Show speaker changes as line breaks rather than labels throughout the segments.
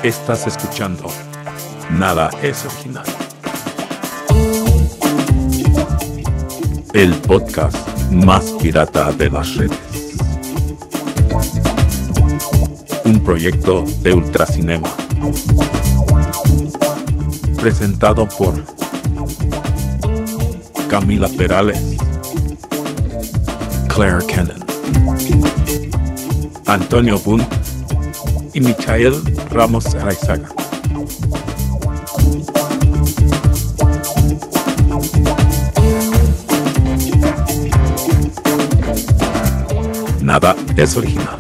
Estás escuchando Nada es Original, el podcast más pirata de las redes. Un proyecto de Ultracinema, presentado por Camila Perales, Claire Cannon, Antonio Bunt y Michael Ramos Araizaga. Nada es original.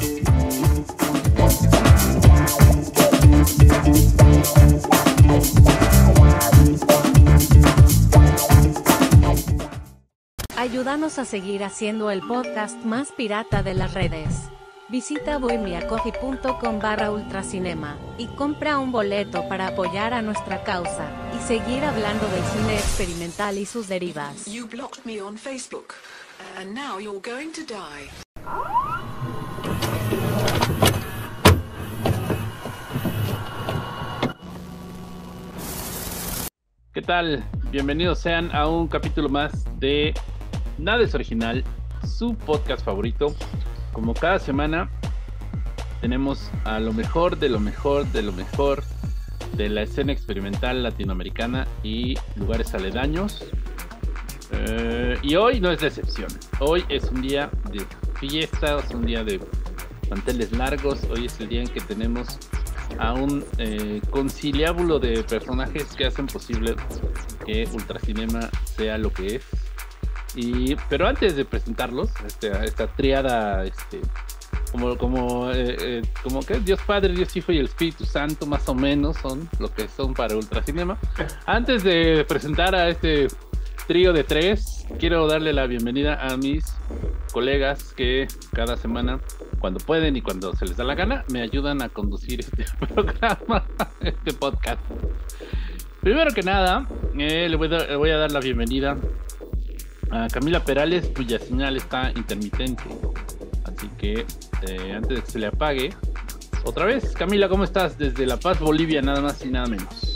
Ayúdanos a seguir haciendo el podcast más pirata de las redes. Visita buymeacoffee.com/ultracinema y compra un boleto para apoyar a nuestra causa y seguir hablando del cine experimental y sus derivas.
You blocked me on Facebook, and now you're going to die.
¿Qué tal? Bienvenidos sean a un capítulo más de Nada es Original, su podcast favorito. Como cada semana tenemos a lo mejor de lo mejor de lo mejor de la escena experimental latinoamericana y lugares aledaños. Y hoy no es la excepción. Hoy es un día de fiesta, es un día de manteles largos. Hoy es el día en que tenemos a un conciliábulo de personajes que hacen posible que Ultracinema sea lo que es. Pero antes de presentarlos, esta triada, como que Dios Padre, Dios Hijo y el Espíritu Santo, más o menos son lo que son para Ultracinema. Antes de presentar a este trío de tres, quiero darle la bienvenida a mis colegas que cada semana, cuando pueden y cuando se les da la gana, me ayudan a conducir este programa, este podcast. Primero que nada, le voy a dar la bienvenida a Camila Perales, cuya señal está intermitente. Así que antes de que se le apague, otra vez, Camila, ¿cómo estás? Desde La Paz, Bolivia, nada más y nada menos.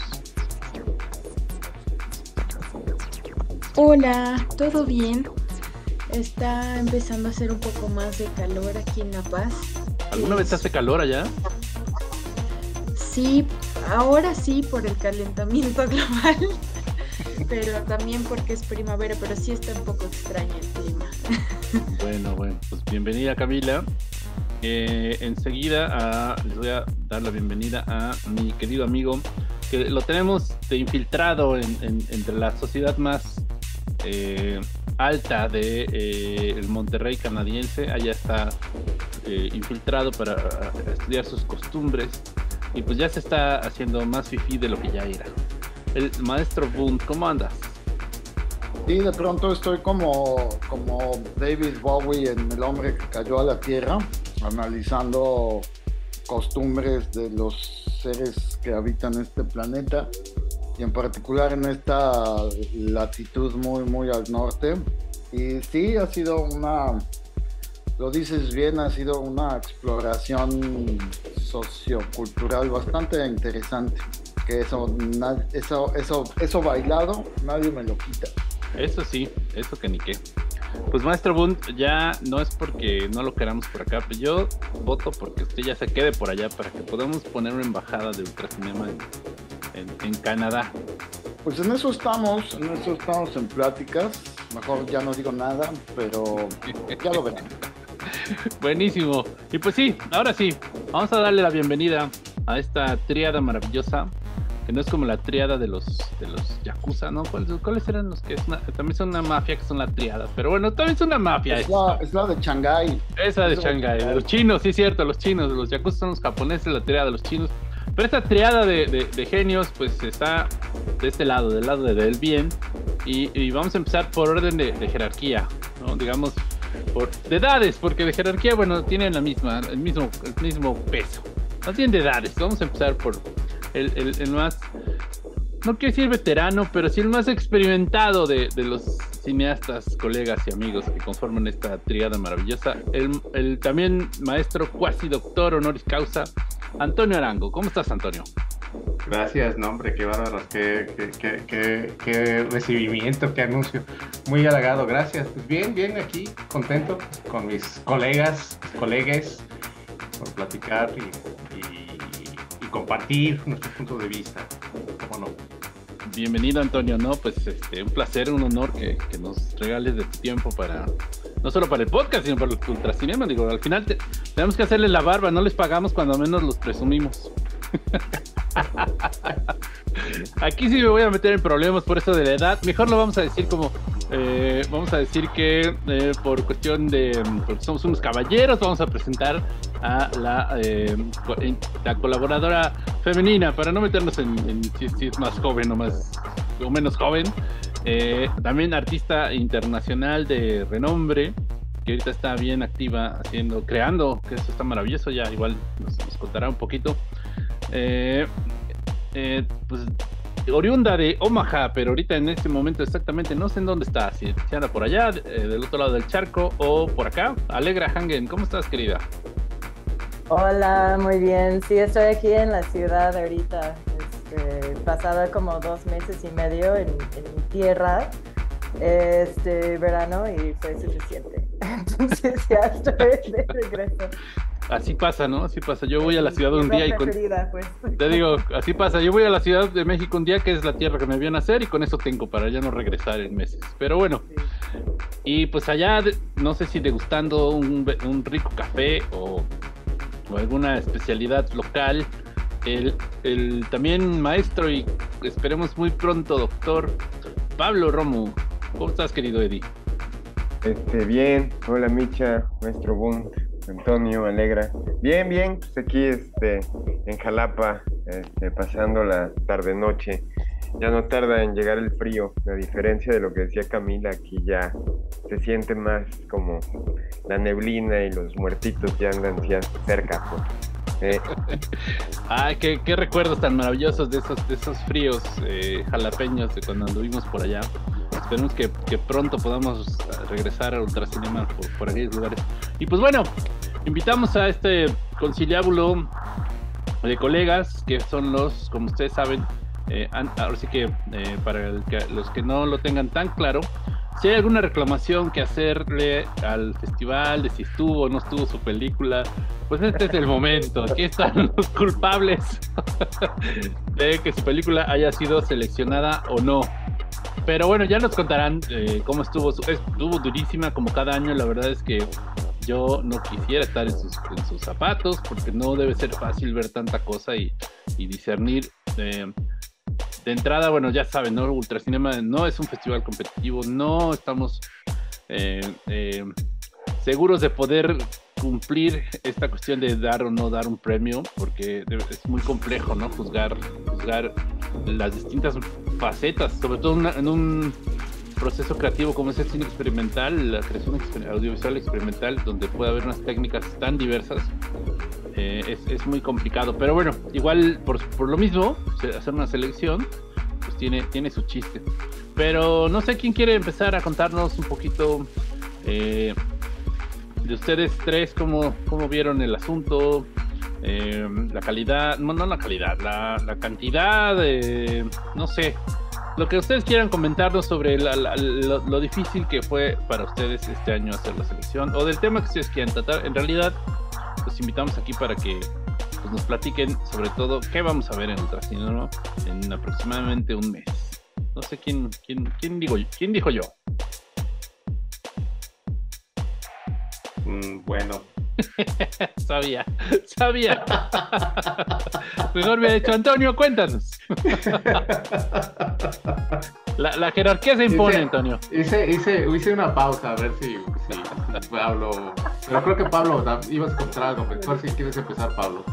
Hola, ¿todo bien? Está empezando a hacer un poco más de calor aquí en La Paz.
¿Alguna vez hace calor allá?
Sí, ahora sí por el calentamiento global, pero también porque es primavera, pero sí está un poco extraño el clima.
Bueno, pues bienvenida, Camila. Enseguida les voy a dar la bienvenida a mi querido amigo, que lo tenemos de infiltrado entre la sociedad más alta de el Monterrey canadiense. Allá está infiltrado para estudiar sus costumbres y pues ya se está haciendo más fifí de lo que ya era. El maestro Bunt, ¿cómo andas?
Sí, de pronto estoy como David Bowie en El hombre que cayó a la tierra, analizando costumbres de los seres que habitan este planeta y en particular en esta latitud muy muy al norte. Y sí, ha sido lo dices bien, ha sido una exploración sociocultural bastante interesante, que eso bailado nadie me lo quita.
Eso sí, eso que ni qué. Pues maestro Bunt, ya no es porque no lo queramos por acá, pero yo voto porque usted ya se quede por allá para que podamos poner una embajada de Ultracinema en Canadá.
Pues en eso estamos en pláticas. Mejor ya no digo nada, pero ya lo verán.
Buenísimo. Y pues sí, ahora sí, vamos a darle la bienvenida a esta tríada maravillosa, que no es como la tríada de los yakuza, ¿no? ¿Cuáles eran los que también son una mafia, que son la tríada? Pero bueno, también es una mafia.
Es la de Shanghái.
Esa de Shanghái, de los chinos, sí, cierto, los chinos. Los yakuza son los japoneses, la tríada de los chinos. Pero esta triada de genios, pues está de este lado, del lado del bien. Y vamos a empezar por orden de jerarquía, ¿no? Digamos, de edades, porque de jerarquía, bueno, tienen el mismo peso. Más bien de edades. Vamos a empezar por el más, no quiero decir veterano, pero sí el más experimentado de los cineastas, colegas y amigos que conforman esta tríada maravillosa. El también maestro cuasi doctor honoris causa, Antonio Arango. ¿Cómo estás, Antonio?
Gracias, no, hombre, qué bárbaros, qué recibimiento, qué anuncio. Muy halagado, gracias. Pues bien, aquí, contento con mis colegas, por platicar y compartir nuestros puntos de vista. ¿Cómo no?
Bienvenido, Antonio, ¿no? Pues un placer, un honor que nos regales de tu tiempo para, no solo para el podcast, sino para el Ultracinema. Digo, al final tenemos que hacerles la barba, no les pagamos cuando menos los presumimos. Aquí sí me voy a meter en problemas por eso de la edad. Mejor lo vamos a decir como vamos a decir que por cuestión de porque somos unos caballeros, vamos a presentar a la colaboradora femenina para no meternos en si es más joven o menos joven. También artista internacional de renombre, que ahorita está bien activa creando, que eso está maravilloso. Ya igual nos contará un poquito. Pues oriunda de Omaha, pero ahorita en este momento exactamente no sé en dónde está, si anda por allá, del otro lado del charco, o por acá. Alegra Hangen, ¿cómo estás, querida?
Hola, muy bien. Sí, estoy aquí en la ciudad ahorita. Pasado como 2 meses y medio en mi tierra verano y fue suficiente. Entonces ya estoy de regreso.
Así pasa, ¿no? Así pasa. Yo voy a la ciudad un día y
pues.
Te digo, así pasa. Yo voy a la Ciudad de México un día, que es la tierra que me vio nacer, y con eso tengo para ya no regresar en meses. Pero bueno, sí. Y pues allá, no sé si degustando un rico café o alguna especialidad local, el también maestro y esperemos muy pronto doctor Pablo Romo. ¿Cómo estás, querido Eddie?
Bien. Hola, Micha, maestro Bunt, Antonio, Alegra. Bien, pues aquí en Jalapa, pasando la tarde-noche. Ya no tarda en llegar el frío, a diferencia de lo que decía Camila, aquí ya se siente más como la neblina y los muertitos ya andan cerca, pues.
Ay, qué recuerdos tan maravillosos de esos fríos jalapeños de cuando anduvimos por allá. Esperemos que pronto podamos regresar a Ultracinema por aquellos lugares. Y pues bueno, invitamos a este conciliábulo de colegas que son como ustedes saben, ahora sí que para los que no lo tengan tan claro, si hay alguna reclamación que hacerle al festival de si estuvo o no estuvo su película, pues este es el momento. Aquí están los culpables de que su película haya sido seleccionada o no. Pero bueno, ya nos contarán cómo estuvo. Estuvo durísima como cada año. La verdad es que yo no quisiera estar en sus zapatos, porque no debe ser fácil ver tanta cosa y discernir. De entrada, bueno, ya saben, ¿no? Ultracinema no es un festival competitivo, no estamos seguros de poder cumplir esta cuestión de dar o no dar un premio, porque es muy complejo, ¿no? Juzgar las distintas facetas, sobre todo en un proceso creativo como es el cine experimental, la creación audiovisual experimental, donde puede haber unas técnicas tan diversas. Es muy complicado, pero bueno, igual por lo mismo hacer una selección pues tiene su chiste. Pero no sé quién quiere empezar a contarnos un poquito de ustedes tres, cómo vieron el asunto, la calidad, no la calidad, la cantidad, no sé, lo que ustedes quieran comentarnos sobre lo difícil que fue para ustedes este año hacer la selección, o del tema que ustedes quieran tratar. En realidad los invitamos aquí para que pues, nos platiquen sobre todo qué vamos a ver en Ultracinema en aproximadamente un mes. No sé quién dijo yo.
Bueno.
Sabía. Mejor me ha dicho Antonio, cuéntanos. La jerarquía se impone, Antonio.
Hice una pausa a ver si Pablo. Pero creo que Pablo ibas a contar algo. Mejor si quieres empezar, Pablo.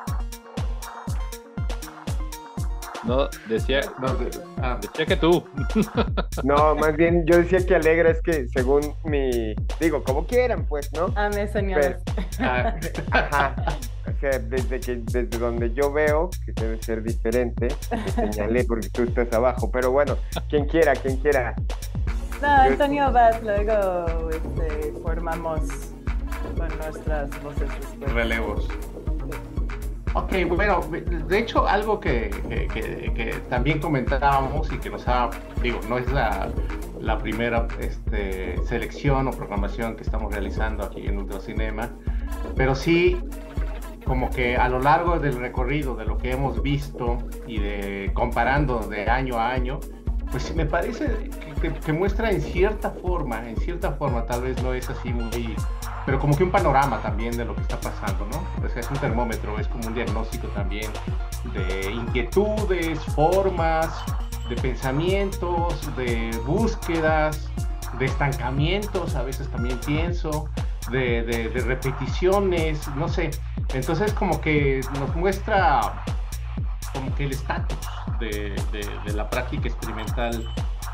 No, decía que tú.
No, más bien yo decía que Alegra es que según digo, como quieran, pues, ¿no?
Me señalas.
Ajá. O sea, desde donde yo veo, que debe ser diferente, te señalé porque tú estás abajo. Pero bueno, quien quiera.
No, Antonio Vaz, luego formamos con nuestras voces después.
Relevos. Ok, bueno, de hecho algo que también comentábamos y que nos ha, digo, no es la primera selección o programación que estamos realizando aquí en Ultracinema, pero sí como que a lo largo del recorrido de lo que hemos visto y comparando de año a año, pues me parece que muestra en cierta forma, tal vez no es así muy, pero como que un panorama también de lo que está pasando, ¿no? O sea, es un termómetro, es como un diagnóstico también de inquietudes, formas, de pensamientos, de búsquedas, de estancamientos, a veces también pienso, de repeticiones, no sé. Entonces como que nos muestra como que el estatus de la práctica experimental,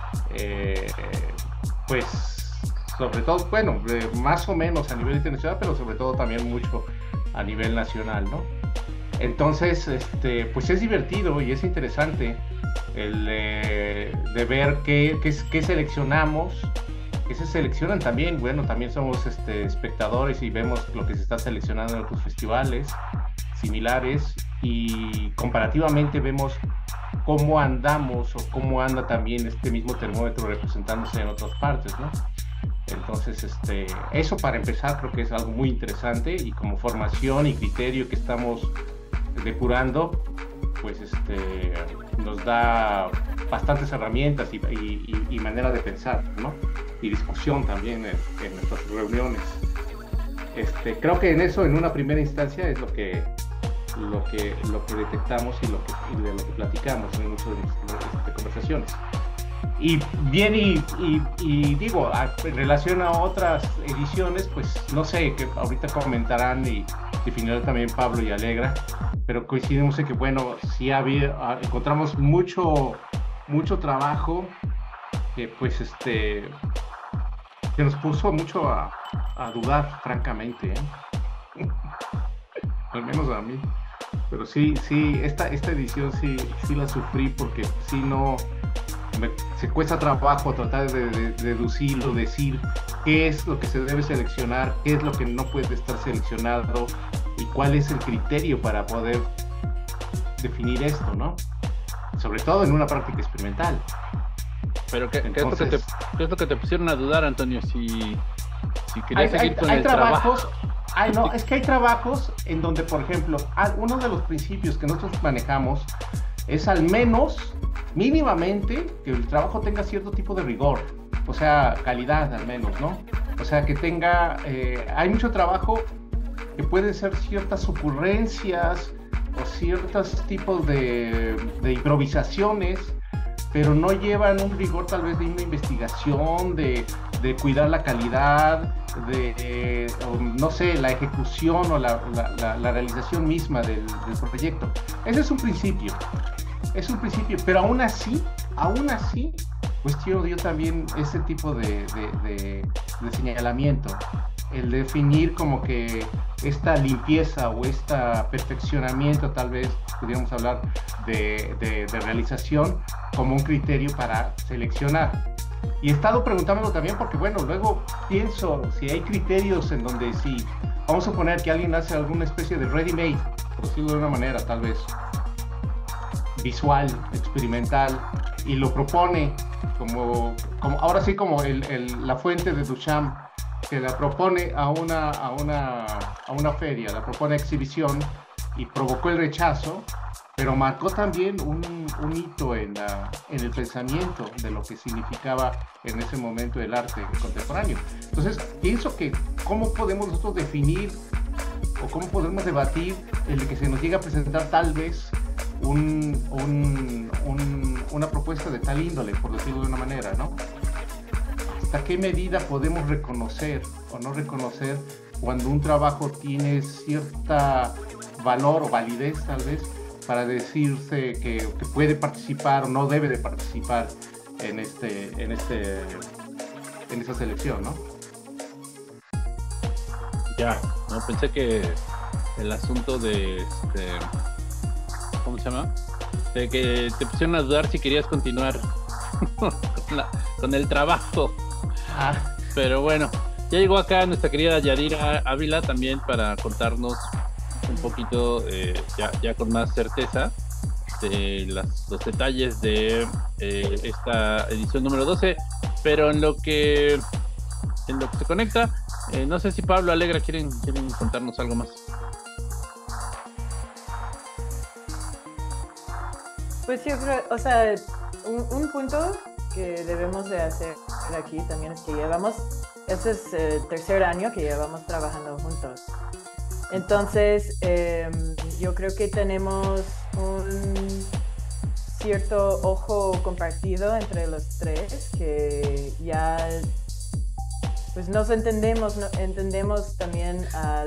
pues sobre todo, bueno, más o menos a nivel internacional, pero sobre todo también mucho a nivel nacional, ¿no? Entonces, pues es divertido y es interesante el de ver qué seleccionamos, que se seleccionan también. Bueno, también somos espectadores y vemos lo que se está seleccionando en otros festivales similares y comparativamente vemos cómo andamos o cómo anda también este mismo termómetro representándose en otras partes, ¿no? Entonces, eso para empezar creo que es algo muy interesante y como formación y criterio que estamos depurando, pues nos da bastantes herramientas y manera de pensar, ¿no? Y discusión también en nuestras reuniones. Creo que en una primera instancia es lo que detectamos y de lo que platicamos en muchas de conversaciones. Y bien, y digo, en relación a otras ediciones, pues no sé, que ahorita comentarán y definirán también Pablo y Alegra, pero coincidimos en que, bueno, sí encontramos mucho trabajo que pues que nos puso mucho a dudar, francamente, al menos a mí. Pero sí, esta edición sí la sufrí porque sí se cuesta trabajo tratar de deducir o decir qué es lo que se debe seleccionar, qué es lo que no puede estar seleccionado y cuál es el criterio para poder definir esto, ¿no? Sobre todo en una práctica experimental.
Pero ¿qué es lo que te pusieron a dudar, Antonio? Si querías seguir con el trabajo.
No, es que hay trabajos en donde, por ejemplo, uno de los principios que nosotros manejamos es al menos, mínimamente, que el trabajo tenga cierto tipo de rigor, o sea, calidad al menos, ¿no? O sea, que tenga, hay mucho trabajo que pueden ser ciertas ocurrencias o ciertos tipos de improvisaciones, pero no llevan un rigor tal vez de una investigación, de cuidar la calidad, no sé, la ejecución o la realización misma del proyecto. Ese es un principio, pero aún así, cuestiono yo también ese tipo de señalamiento, el definir como que esta limpieza o este perfeccionamiento, tal vez pudiéramos hablar de realización como un criterio para seleccionar. Y he estado preguntándomelo también porque, bueno, luego pienso si hay criterios en donde si vamos a suponer que alguien hace alguna especie de ready-made, por decirlo de una manera tal vez visual, experimental, y lo propone como ahora sí, como la fuente de Duchamp, que la propone a una feria, la propone a exhibición y provocó el rechazo, pero marcó también un hito en el pensamiento de lo que significaba en ese momento el arte contemporáneo. Entonces, pienso que cómo podemos nosotros definir o cómo podemos debatir el que se nos llegue a presentar tal vez una propuesta de tal índole, por decirlo de una manera, ¿no? ¿Hasta qué medida podemos reconocer o no reconocer cuando un trabajo tiene cierta valor o validez tal vez para decirse que puede participar o no debe de participar en esa selección, ¿no?
Ya, no pensé que el asunto de ¿cómo se llama? De que te pusieron a dudar si querías continuar con el trabajo.
Ah,
Pero bueno, ya llegó acá nuestra querida Yadira Ávila también para contarnos un poquito, ya con más certeza, de los detalles de esta edición número 12. Pero en lo que se conecta, no sé si Pablo, Alegra quieren contarnos algo más.
Pues yo creo, o sea, un punto que debemos de hacer aquí también es que este es el tercer año que llevamos trabajando juntos. Entonces, yo creo que tenemos un cierto ojo compartido entre los tres, que ya pues nos entendemos también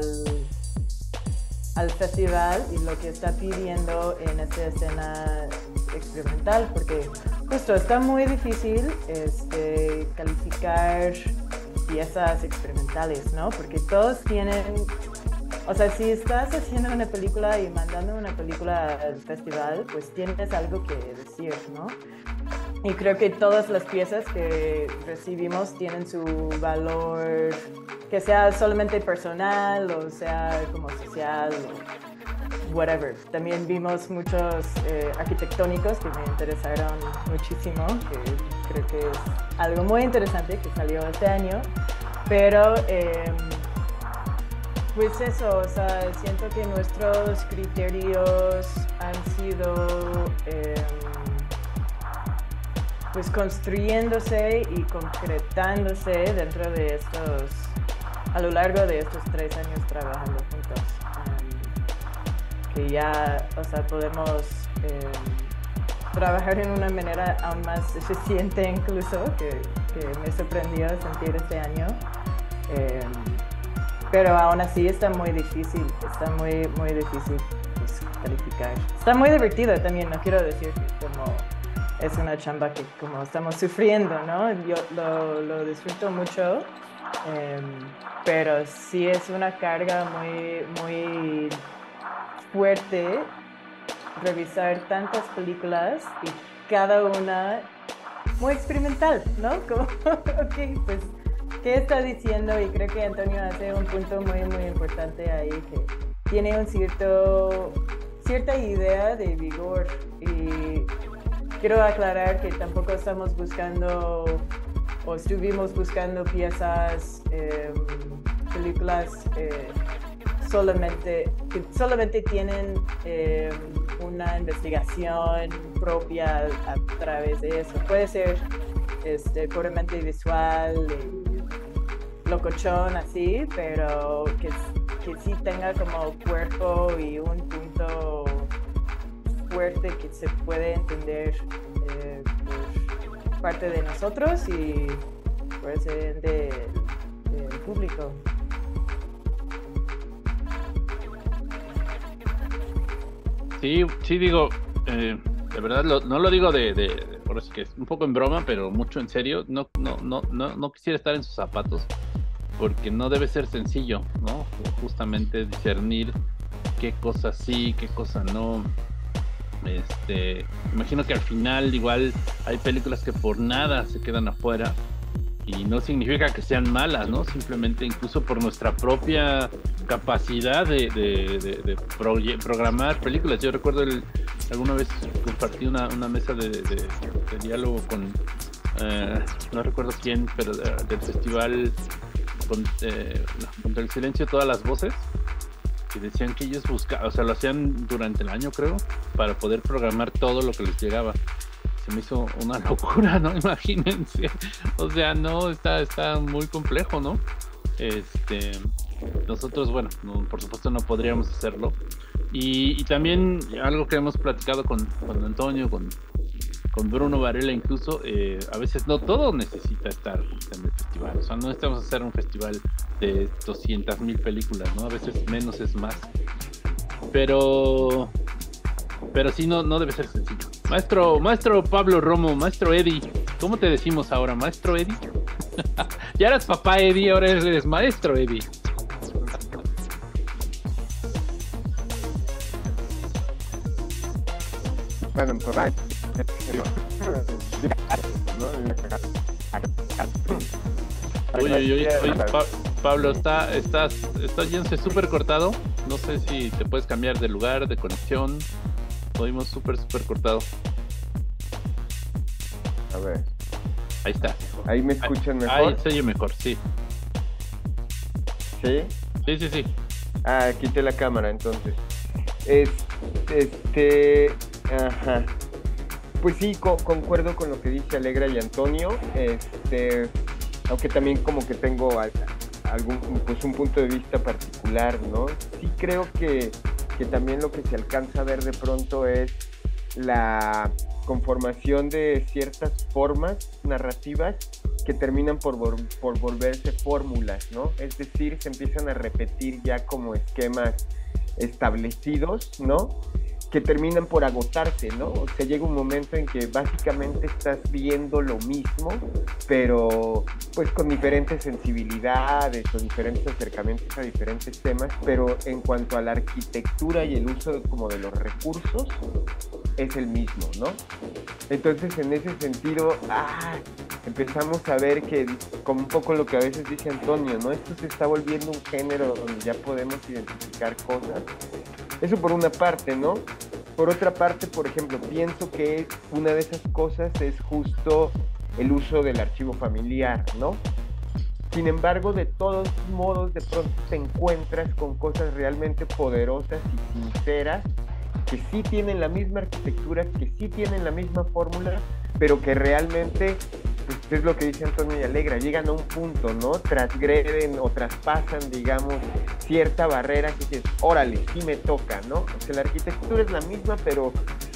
al festival y lo que está pidiendo en esta escena experimental, porque justo está muy difícil calificar piezas experimentales, ¿no? Porque todos tienen, o sea, si estás haciendo una película y mandando una película al festival, pues tienes algo que decir, ¿no? Y creo que todas las piezas que recibimos tienen su valor, que sea solamente personal o sea como social o whatever. También vimos muchos arquitectónicos que me interesaron muchísimo, que creo que es algo muy interesante que salió este año. Pero pues eso, o sea, siento que nuestros criterios han sido pues construyéndose y concretándose dentro de a lo largo de estos 3 años trabajando juntos. Que ya, o sea, podemos trabajar en una manera aún más eficiente incluso, que me sorprendió sentir este año. Pero aún así está muy difícil pues, calificar. Está muy divertido también, no quiero decir que como es una chamba que como estamos sufriendo, ¿no? Yo lo disfruto mucho, pero sí es una carga muy, muy fuerte revisar tantas películas y cada una muy experimental, ¿no? Como, ok, pues, ¿qué está diciendo? Y creo que Antonio hace un punto muy, muy importante ahí, que tiene cierta idea de vigor. Y quiero aclarar que tampoco estamos buscando o estuvimos buscando piezas, películas que solamente tienen una investigación propia a través de eso. Puede ser puramente visual, locochón así, pero que sí tenga como cuerpo y un punto fuerte que se puede entender por parte de nosotros y por ese del público.
Sí, digo, de verdad, no lo digo ahora sí que es un poco en broma, pero mucho en serio. No quisiera estar en sus zapatos, porque no debe ser sencillo, ¿no? Justamente discernir qué cosa sí, qué cosa no. Imagino que al final igual hay películas que por nada se quedan afuera, y no significa que sean malas, ¿no? Simplemente incluso por nuestra propia capacidad de programar películas. Yo recuerdo alguna vez compartí una mesa de diálogo con no recuerdo quién, pero del festival contra el silencio todas las voces, que decían que ellos buscaban, o sea, lo hacían durante el año, creo, para poder programar todo lo que les llegaba. Se me hizo una locura, ¿no? Imagínense. O sea, no, está muy complejo, ¿no? Nosotros, bueno, por supuesto no podríamos hacerlo. Y también algo que hemos platicado con Antonio, con Bruno Varela incluso, a veces no todo necesita estar en el festival. O sea, no necesitamos hacer un festival de 200,000 películas, ¿no? A veces menos es más. Pero sí, no debe ser sencillo. Maestro Pablo Romo, Maestro Eddie, ¿cómo te decimos ahora? ¿Maestro Eddie? Ya eras papá Eddie, ahora eres Maestro Eddie.
Bueno, por ahí.
Oye, Pablo, estás yéndose súper cortado. No sé si te puedes cambiar de lugar, de conexión. Oímos súper cortado.
A ver.
Ahí está.
¿Ahí me escuchan mejor?
Ahí se oye mejor, sí.
¿Sí?
Sí.
Ah, quité la cámara, entonces. Ajá. Pues sí, concuerdo con lo que dice Alegra y Antonio. Aunque también como que tengo un punto de vista particular, ¿no? Sí creo que también lo que se alcanza a ver de pronto es la conformación de ciertas formas narrativas que terminan por volverse fórmulas, ¿no? Es decir, se empiezan a repetir ya como esquemas establecidos, ¿no? Que terminan por agotarse, ¿no? O sea, llega un momento en que básicamente estás viendo lo mismo, pero pues con diferentes sensibilidades o diferentes acercamientos a diferentes temas, pero en cuanto a la arquitectura y el uso como de los recursos, es el mismo, ¿no? Entonces, en ese sentido, empezamos a ver que, como un poco lo que a veces dice Antonio, ¿no? Esto se está volviendo un género donde ya podemos identificar cosas. Eso por una parte, ¿no? Por otra parte, por ejemplo, pienso que una de esas cosas es justo el uso del archivo familiar, ¿no? Sin embargo, de todos modos, de pronto te encuentras con cosas realmente poderosas y sinceras que sí tienen la misma arquitectura, que sí tienen la misma fórmula, pero que realmente, pues es lo que dice Antonio y Alegra, llegan a un punto, ¿no? Transgreden o traspasan, digamos, cierta barrera que dices, órale, sí me toca, ¿no? O sea, la arquitectura es la misma, pero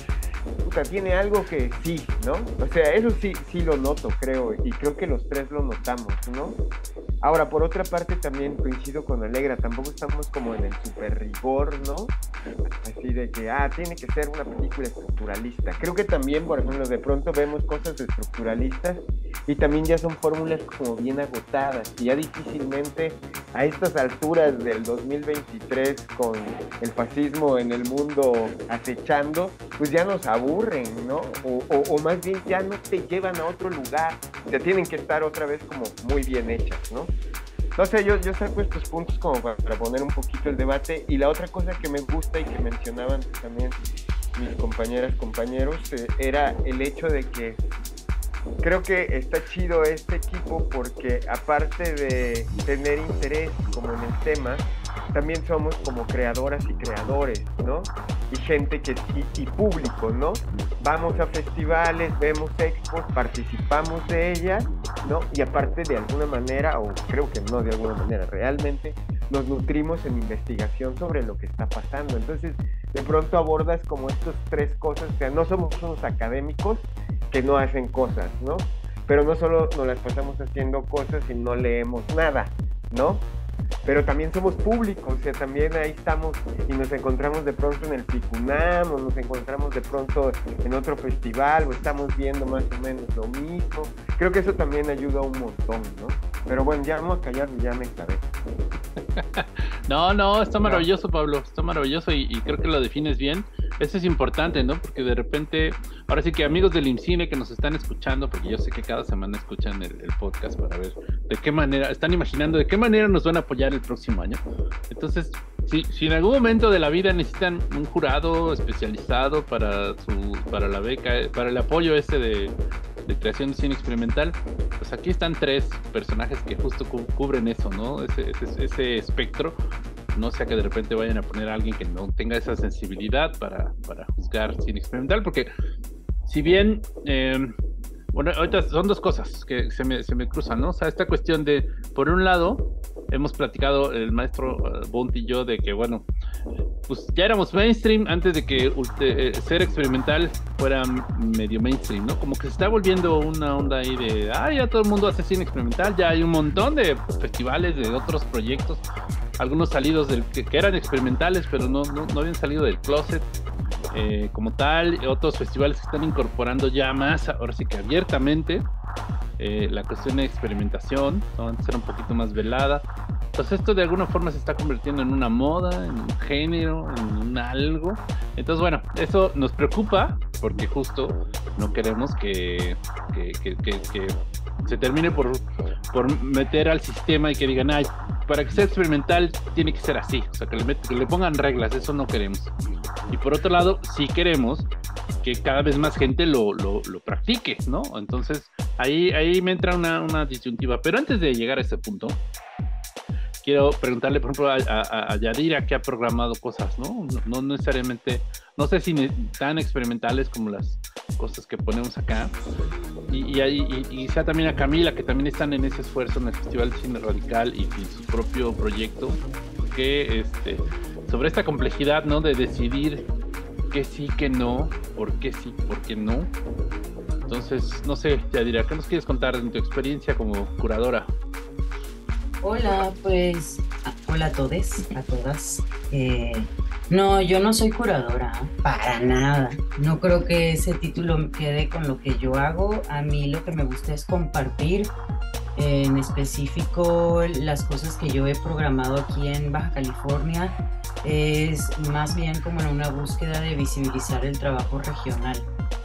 tiene algo que sí, ¿no? O sea, eso sí lo noto, creo, y creo que los tres lo notamos, ¿no? Ahora, por otra parte, también coincido con Alegra, tampoco estamos como en el super rigor, ¿no? Así de que, tiene que ser una película estructuralista. Creo que también, por ejemplo, de pronto vemos cosas estructuralistas y también ya son fórmulas como bien agotadas, y ya difícilmente a estas alturas del 2023, con el fascismo en el mundo acechando, pues ya nos aburren, ¿no? O más bien ya no te llevan a otro lugar, ya tienen que estar otra vez como muy bien hechas, ¿no? No sé, yo saco estos puntos como para poner un poquito el debate. Y la otra cosa que me gusta y que mencionaban también mis compañeros, era el hecho de que creo que está chido este equipo porque aparte de tener interés como en el tema, también somos como creadoras y creadores, ¿no? Y gente y público, ¿no? Vamos a festivales, vemos expos, participamos de ellas, ¿no? Y aparte de alguna manera, o creo que no de alguna manera, realmente nos nutrimos en investigación sobre lo que está pasando. Entonces, de pronto abordas como estas tres cosas, o sea, no somos unos académicos que no hacen cosas, ¿no? Pero no solo nos las pasamos haciendo cosas y no leemos nada, ¿no? Pero también somos públicos, o sea, también ahí estamos y nos encontramos de pronto en el Picunam, o nos encontramos de pronto en otro festival, o estamos viendo más o menos lo mismo. Creo que eso también ayuda un montón, ¿no? Pero bueno, ya vamos a callar y ya me acabé.
No, está maravilloso, Pablo, está maravilloso y creo que lo defines bien. Eso es importante, ¿no? Porque de repente, ahora sí que amigos del IMCINE que nos están escuchando, porque yo sé que cada semana escuchan el podcast para ver de qué manera, están imaginando de qué manera nos van a apoyar el próximo año. Entonces, si en algún momento de la vida necesitan un jurado especializado para la beca, para el apoyo de creación de cine experimental, pues aquí están tres personajes que justo cubren eso, ¿no? Ese espectro. No sea que de repente vayan a poner a alguien que no tenga esa sensibilidad para juzgar cine experimental, porque si bien, bueno, ahorita son dos cosas que se me cruzan, ¿no? O sea, esta cuestión de, por un lado, hemos platicado el maestro Bunt y yo de que, bueno, pues ya éramos mainstream antes de que ser experimental fuera medio mainstream, ¿no? Como que se está volviendo una onda ahí de, ya todo el mundo hace cine experimental, ya hay un montón de festivales de otros proyectos, algunos salidos que eran experimentales, pero no habían salido del closet como tal, otros festivales que están incorporando ya más, ahora sí que abiertamente, la cuestión de experimentación, ¿no? Antes era un poquito más velada. Entonces esto de alguna forma se está convirtiendo en una moda, en un género, en un algo. Entonces bueno, eso nos preocupa porque justo no queremos que se termine por meter al sistema y que digan, ay, para que sea experimental tiene que ser así, o sea, que le pongan reglas, eso no queremos. Y por otro lado, sí queremos que cada vez más gente lo practique, ¿no? Entonces, ahí me entra una disyuntiva. Pero antes de llegar a ese punto, quiero preguntarle, por ejemplo, a Yadira, que ha programado cosas, ¿no? No necesariamente, no sé si tan experimentales como las cosas que ponemos acá. Y sea también a Camila, que también están en ese esfuerzo en el Festival de Cine Radical y su propio proyecto, que sobre esta complejidad, ¿no? De decidir qué sí, qué no, por qué sí, por qué no. Entonces, no sé, Yadira, ¿qué nos quieres contar de tu experiencia como curadora?
Hola, pues, hola a todos, a todas. No, yo no soy curadora, para nada. No creo que ese título quede con lo que yo hago. A mí lo que me gusta es compartir, en específico las cosas que yo he programado aquí en Baja California. Es más bien como en una búsqueda de visibilizar el trabajo regional,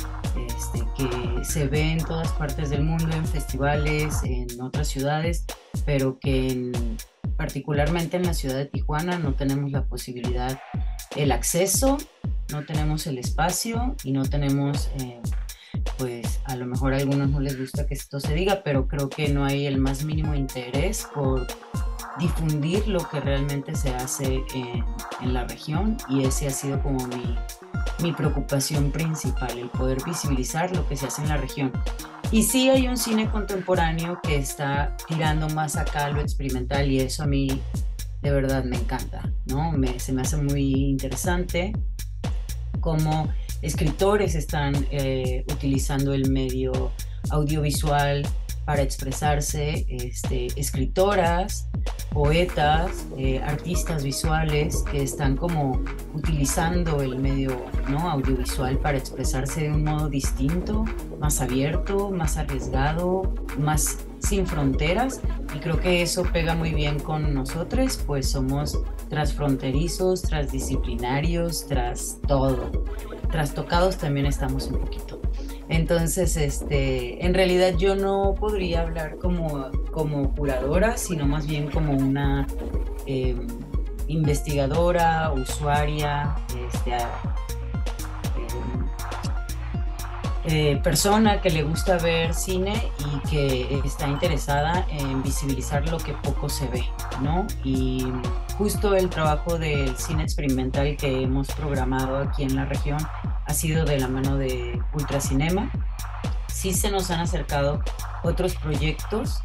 que se ve en todas partes del mundo, en festivales, en otras ciudades, pero que particularmente en la ciudad de Tijuana no tenemos la posibilidad, el acceso, no tenemos el espacio y no tenemos, pues a lo mejor a algunos no les gusta que esto se diga, pero creo que no hay el más mínimo interés por difundir lo que realmente se hace en la región, y ese ha sido como mi preocupación principal, el poder visibilizar lo que se hace en la región. Y sí hay un cine contemporáneo que está tirando más acá a lo experimental, y eso a mí de verdad me encanta, ¿no? Se me hace muy interesante cómo escritores están utilizando el medio audiovisual para expresarse, escritoras, poetas, artistas visuales que están como utilizando el medio, ¿no? audiovisual para expresarse de un modo distinto, más abierto, más arriesgado, más sin fronteras, y creo que eso pega muy bien con nosotros, pues somos transfronterizos, transdisciplinarios, tras todo, trastocados también estamos un poquito. Entonces, en realidad yo no podría hablar como curadora, sino más bien como una investigadora, usuaria, persona que le gusta ver cine y que está interesada en visibilizar lo que poco se ve, ¿no? Y justo el trabajo del cine experimental que hemos programado aquí en la región ha sido de la mano de Ultracinema. Sí se nos han acercado otros proyectos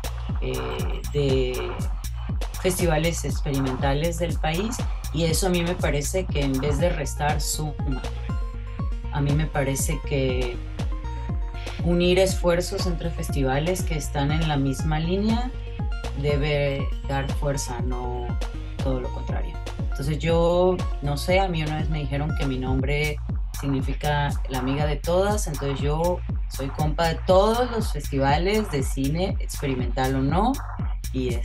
de festivales experimentales del país, y eso a mí me parece que en vez de restar, suma. A mí me parece que unir esfuerzos entre festivales que están en la misma línea debe dar fuerza, no todo lo contrario. Entonces yo, no sé, a mí una vez me dijeron que mi nombre significa la amiga de todas, entonces yo soy compa de todos los festivales de cine, experimental o no, y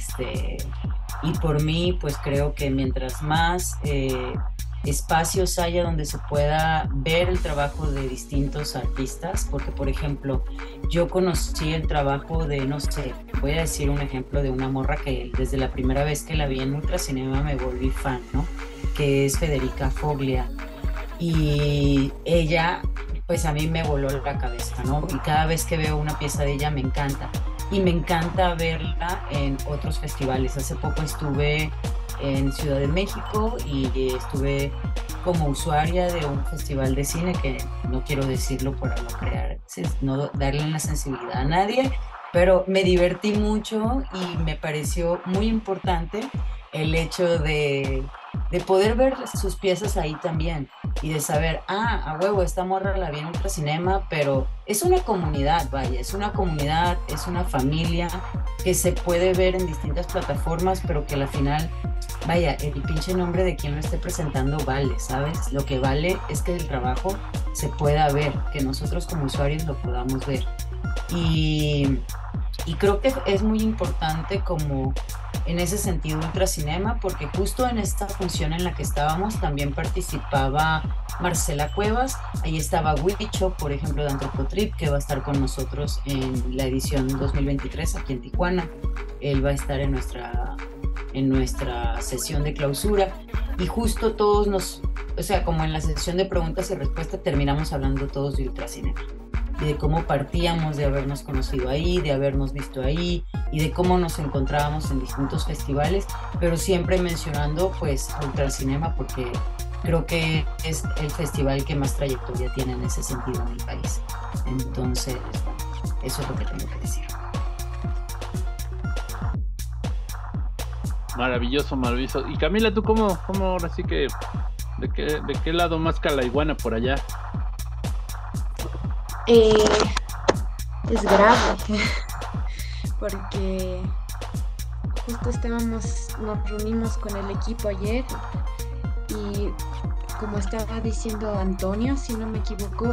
por mí pues creo que mientras más espacios haya donde se pueda ver el trabajo de distintos artistas, porque por ejemplo yo conocí el trabajo de, no sé, voy a decir un ejemplo de una morra que desde la primera vez que la vi en Ultracinema me volví fan, ¿no? Que es Federica Foglia, y ella pues a mí me voló la cabeza, ¿no? Y cada vez que veo una pieza de ella me encanta, y me encanta verla en otros festivales. Hace poco estuve en Ciudad de México y estuve como usuaria de un festival de cine que no quiero decirlo para no darle la sensibilidad a nadie, pero me divertí mucho y me pareció muy importante el hecho de poder ver sus piezas ahí también y de saber, a huevo, esta morra la vi en Ultracinema, pero es una comunidad, vaya, es una comunidad, es una familia que se puede ver en distintas plataformas, pero que al final, vaya, el pinche nombre de quien lo esté presentando vale, ¿sabes? Lo que vale es que el trabajo se pueda ver, que nosotros como usuarios lo podamos ver. Y creo que es muy importante como en ese sentido Ultracinema, porque justo en esta función en la que estábamos también participaba Marcela Cuevas, ahí estaba Huicho, por ejemplo, de Antropotrip, que va a estar con nosotros en la edición 2023 aquí en Tijuana. Él va a estar en nuestra sesión de clausura, y justo todos como en la sesión de preguntas y respuestas terminamos hablando todos de Ultracinema, y de cómo partíamos de habernos conocido ahí, de habernos visto ahí, y de cómo nos encontrábamos en distintos festivales, pero siempre mencionando pues a Ultracinema, porque creo que es el festival que más trayectoria tiene en ese sentido en el país. Entonces, eso es lo que tengo que decir.
Maravilloso, maravilloso. Y Camila, ¿tú cómo ahora sí que de qué lado más calaiguana por allá?
Es grave, porque justo nos reunimos con el equipo ayer, y como estaba diciendo Antonio, si no me equivoco,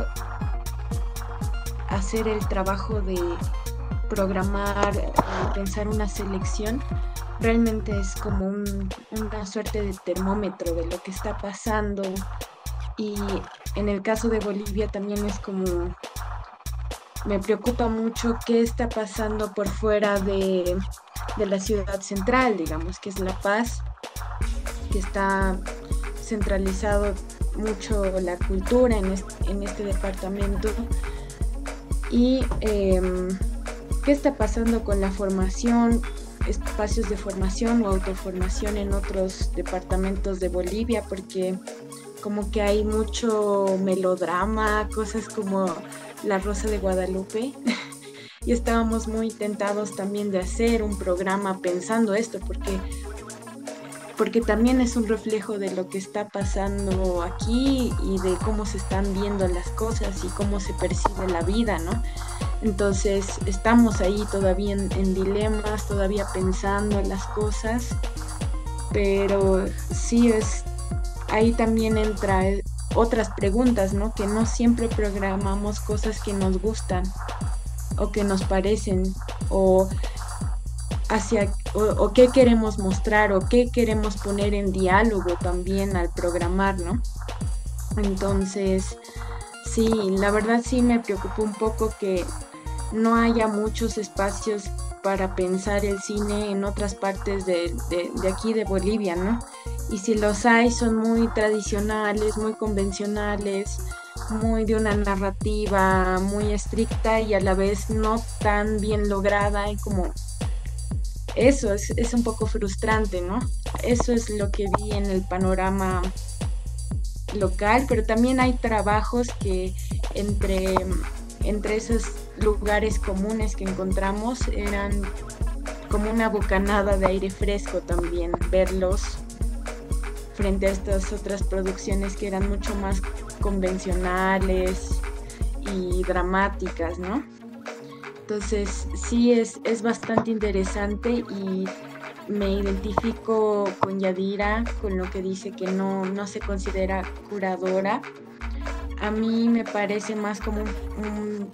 hacer el trabajo de programar, pensar una selección, realmente es como una suerte de termómetro de lo que está pasando. Y en el caso de Bolivia también es como, me preocupa mucho qué está pasando por fuera de la ciudad central, digamos, que es La Paz, que está centralizado mucho la cultura en este departamento. Y qué está pasando con la formación, espacios de formación o autoformación en otros departamentos de Bolivia, porque como que hay mucho melodrama, cosas como La Rosa de Guadalupe, y estábamos muy tentados también de hacer un programa pensando esto, porque también es un reflejo de lo que está pasando aquí y de cómo se están viendo las cosas y cómo se percibe la vida, ¿no? Entonces estamos ahí todavía en dilemas, todavía pensando en las cosas, pero sí ahí también entra otras preguntas, ¿no? Que no siempre programamos cosas que nos gustan o que nos parecen, o qué queremos mostrar o qué queremos poner en diálogo también al programar, ¿no? Entonces, sí, la verdad sí me preocupó un poco que no haya muchos espacios para pensar el cine en otras partes de aquí de Bolivia, ¿no? Y si los hay, son muy tradicionales, muy convencionales, muy de una narrativa muy estricta y a la vez no tan bien lograda, y como eso es un poco frustrante, ¿no? Eso es lo que vi en el panorama local, pero también hay trabajos que entre esos lugares comunes que encontramos eran como una bocanada de aire fresco también, verlos frente a estas otras producciones que eran mucho más convencionales y dramáticas, ¿no? Entonces sí es bastante interesante, y me identifico con Yadira, con lo que dice que no se considera curadora. A mí me parece más como un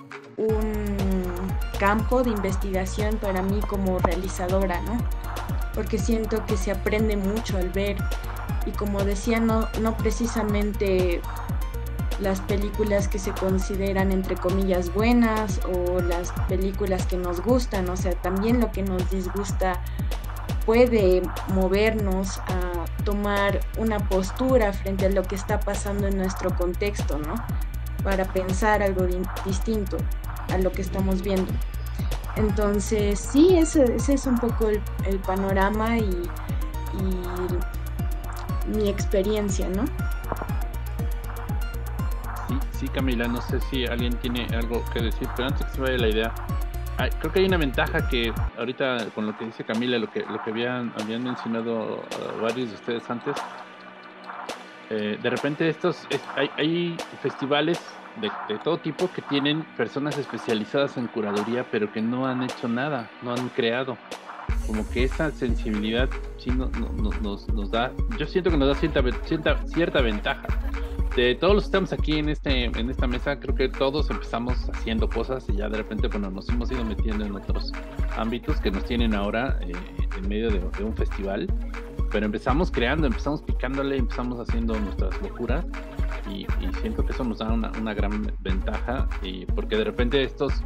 campo de investigación para mí como realizadora, ¿no? Porque siento que se aprende mucho al ver, y como decía, no precisamente las películas que se consideran entre comillas buenas o las películas que nos gustan, o sea, también lo que nos disgusta puede movernos a tomar una postura frente a lo que está pasando en nuestro contexto, ¿no? Para pensar algo distinto a lo que estamos viendo. Entonces, sí, ese es un poco el panorama y mi experiencia, ¿no?
Sí, Camila, no sé si alguien tiene algo que decir, pero antes que se vaya la idea, creo que hay una ventaja que ahorita con lo que dice Camila, lo que habían mencionado varios de ustedes antes, de repente hay festivales de todo tipo que tienen personas especializadas en curaduría, pero que no han hecho nada, no han creado. Como que esa sensibilidad sí nos da, yo siento que nos da cierta ventaja, de todos los que estamos aquí en esta mesa, creo que todos empezamos haciendo cosas y ya de repente, bueno, nos hemos ido metiendo en otros ámbitos que nos tienen ahora en medio de un festival. Pero empezamos creando, empezamos picándole, empezamos haciendo nuestras locuras y siento que eso nos da una gran ventaja, y porque de repente estos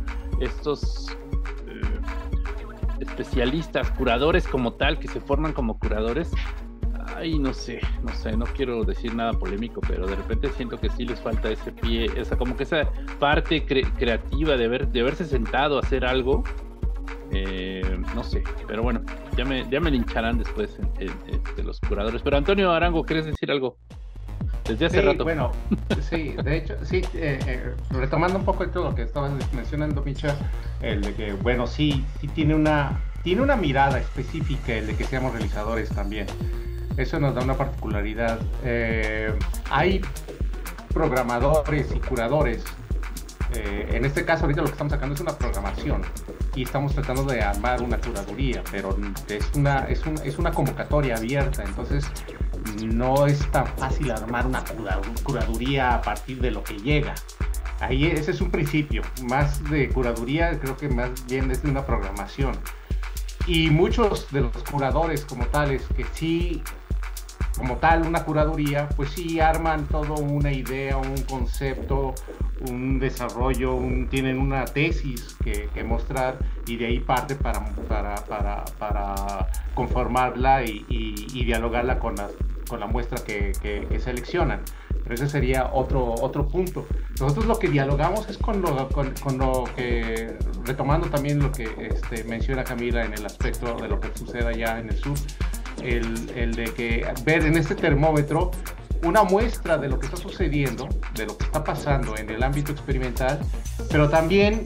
especialistas, curadores como tal, que se forman como curadores, ay, no sé, no quiero decir nada polémico, pero de repente siento que sí les falta ese pie, como que esa parte creativa de haberse sentado a hacer algo. No sé, pero bueno, ya me lincharán después de los curadores. Pero Antonio Arango, ¿quieres decir algo? Desde hace rato.
Bueno, sí, de hecho, sí, retomando un poco esto lo que estabas mencionando, Micha, el de que, bueno, sí tiene una mirada específica, el de que seamos realizadores también. Eso nos da una particularidad. Hay programadores y curadores. En este caso, ahorita lo que estamos sacando es una programación y estamos tratando de armar una curaduría, pero es una convocatoria abierta, entonces no es tan fácil armar una curaduría a partir de lo que llega. Ahí ese es un principio, más de curaduría, creo que más bien es de una programación. Y muchos de los curadores como tales, que sí, como tal, una curaduría, pues sí arman todo una idea, un concepto, un desarrollo, tienen una tesis que mostrar, y de ahí parte para conformarla y dialogarla con la muestra que seleccionan. Pero ese sería otro punto. Nosotros lo que dialogamos es con lo que, retomando también lo que menciona Camila en el aspecto de lo que sucede allá en el sur, el de que ver en este termómetro una muestra de lo que está sucediendo, de lo que está pasando en el ámbito experimental, pero también,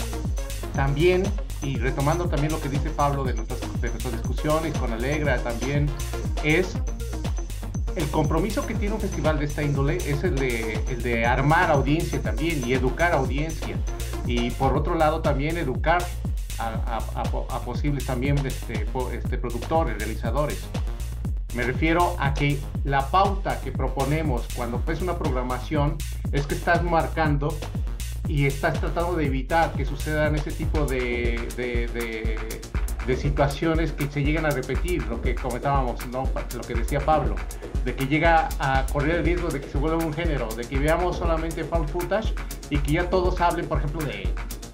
y retomando también lo que dice Pablo de nuestras discusiones con Alegra, también es el compromiso que tiene un festival de esta índole, es el de armar audiencia también y educar audiencia, y por otro lado también educar a posibles también productores, realizadores. Me refiero a que la pauta que proponemos cuando es una programación es que estás marcando y estás tratando de evitar que sucedan ese tipo de situaciones que se llegan a repetir, lo que comentábamos, ¿no? Lo que decía Pablo, de que llega a correr el riesgo de que se vuelva un género, de que veamos solamente found footage y que ya todos hablen, por ejemplo, de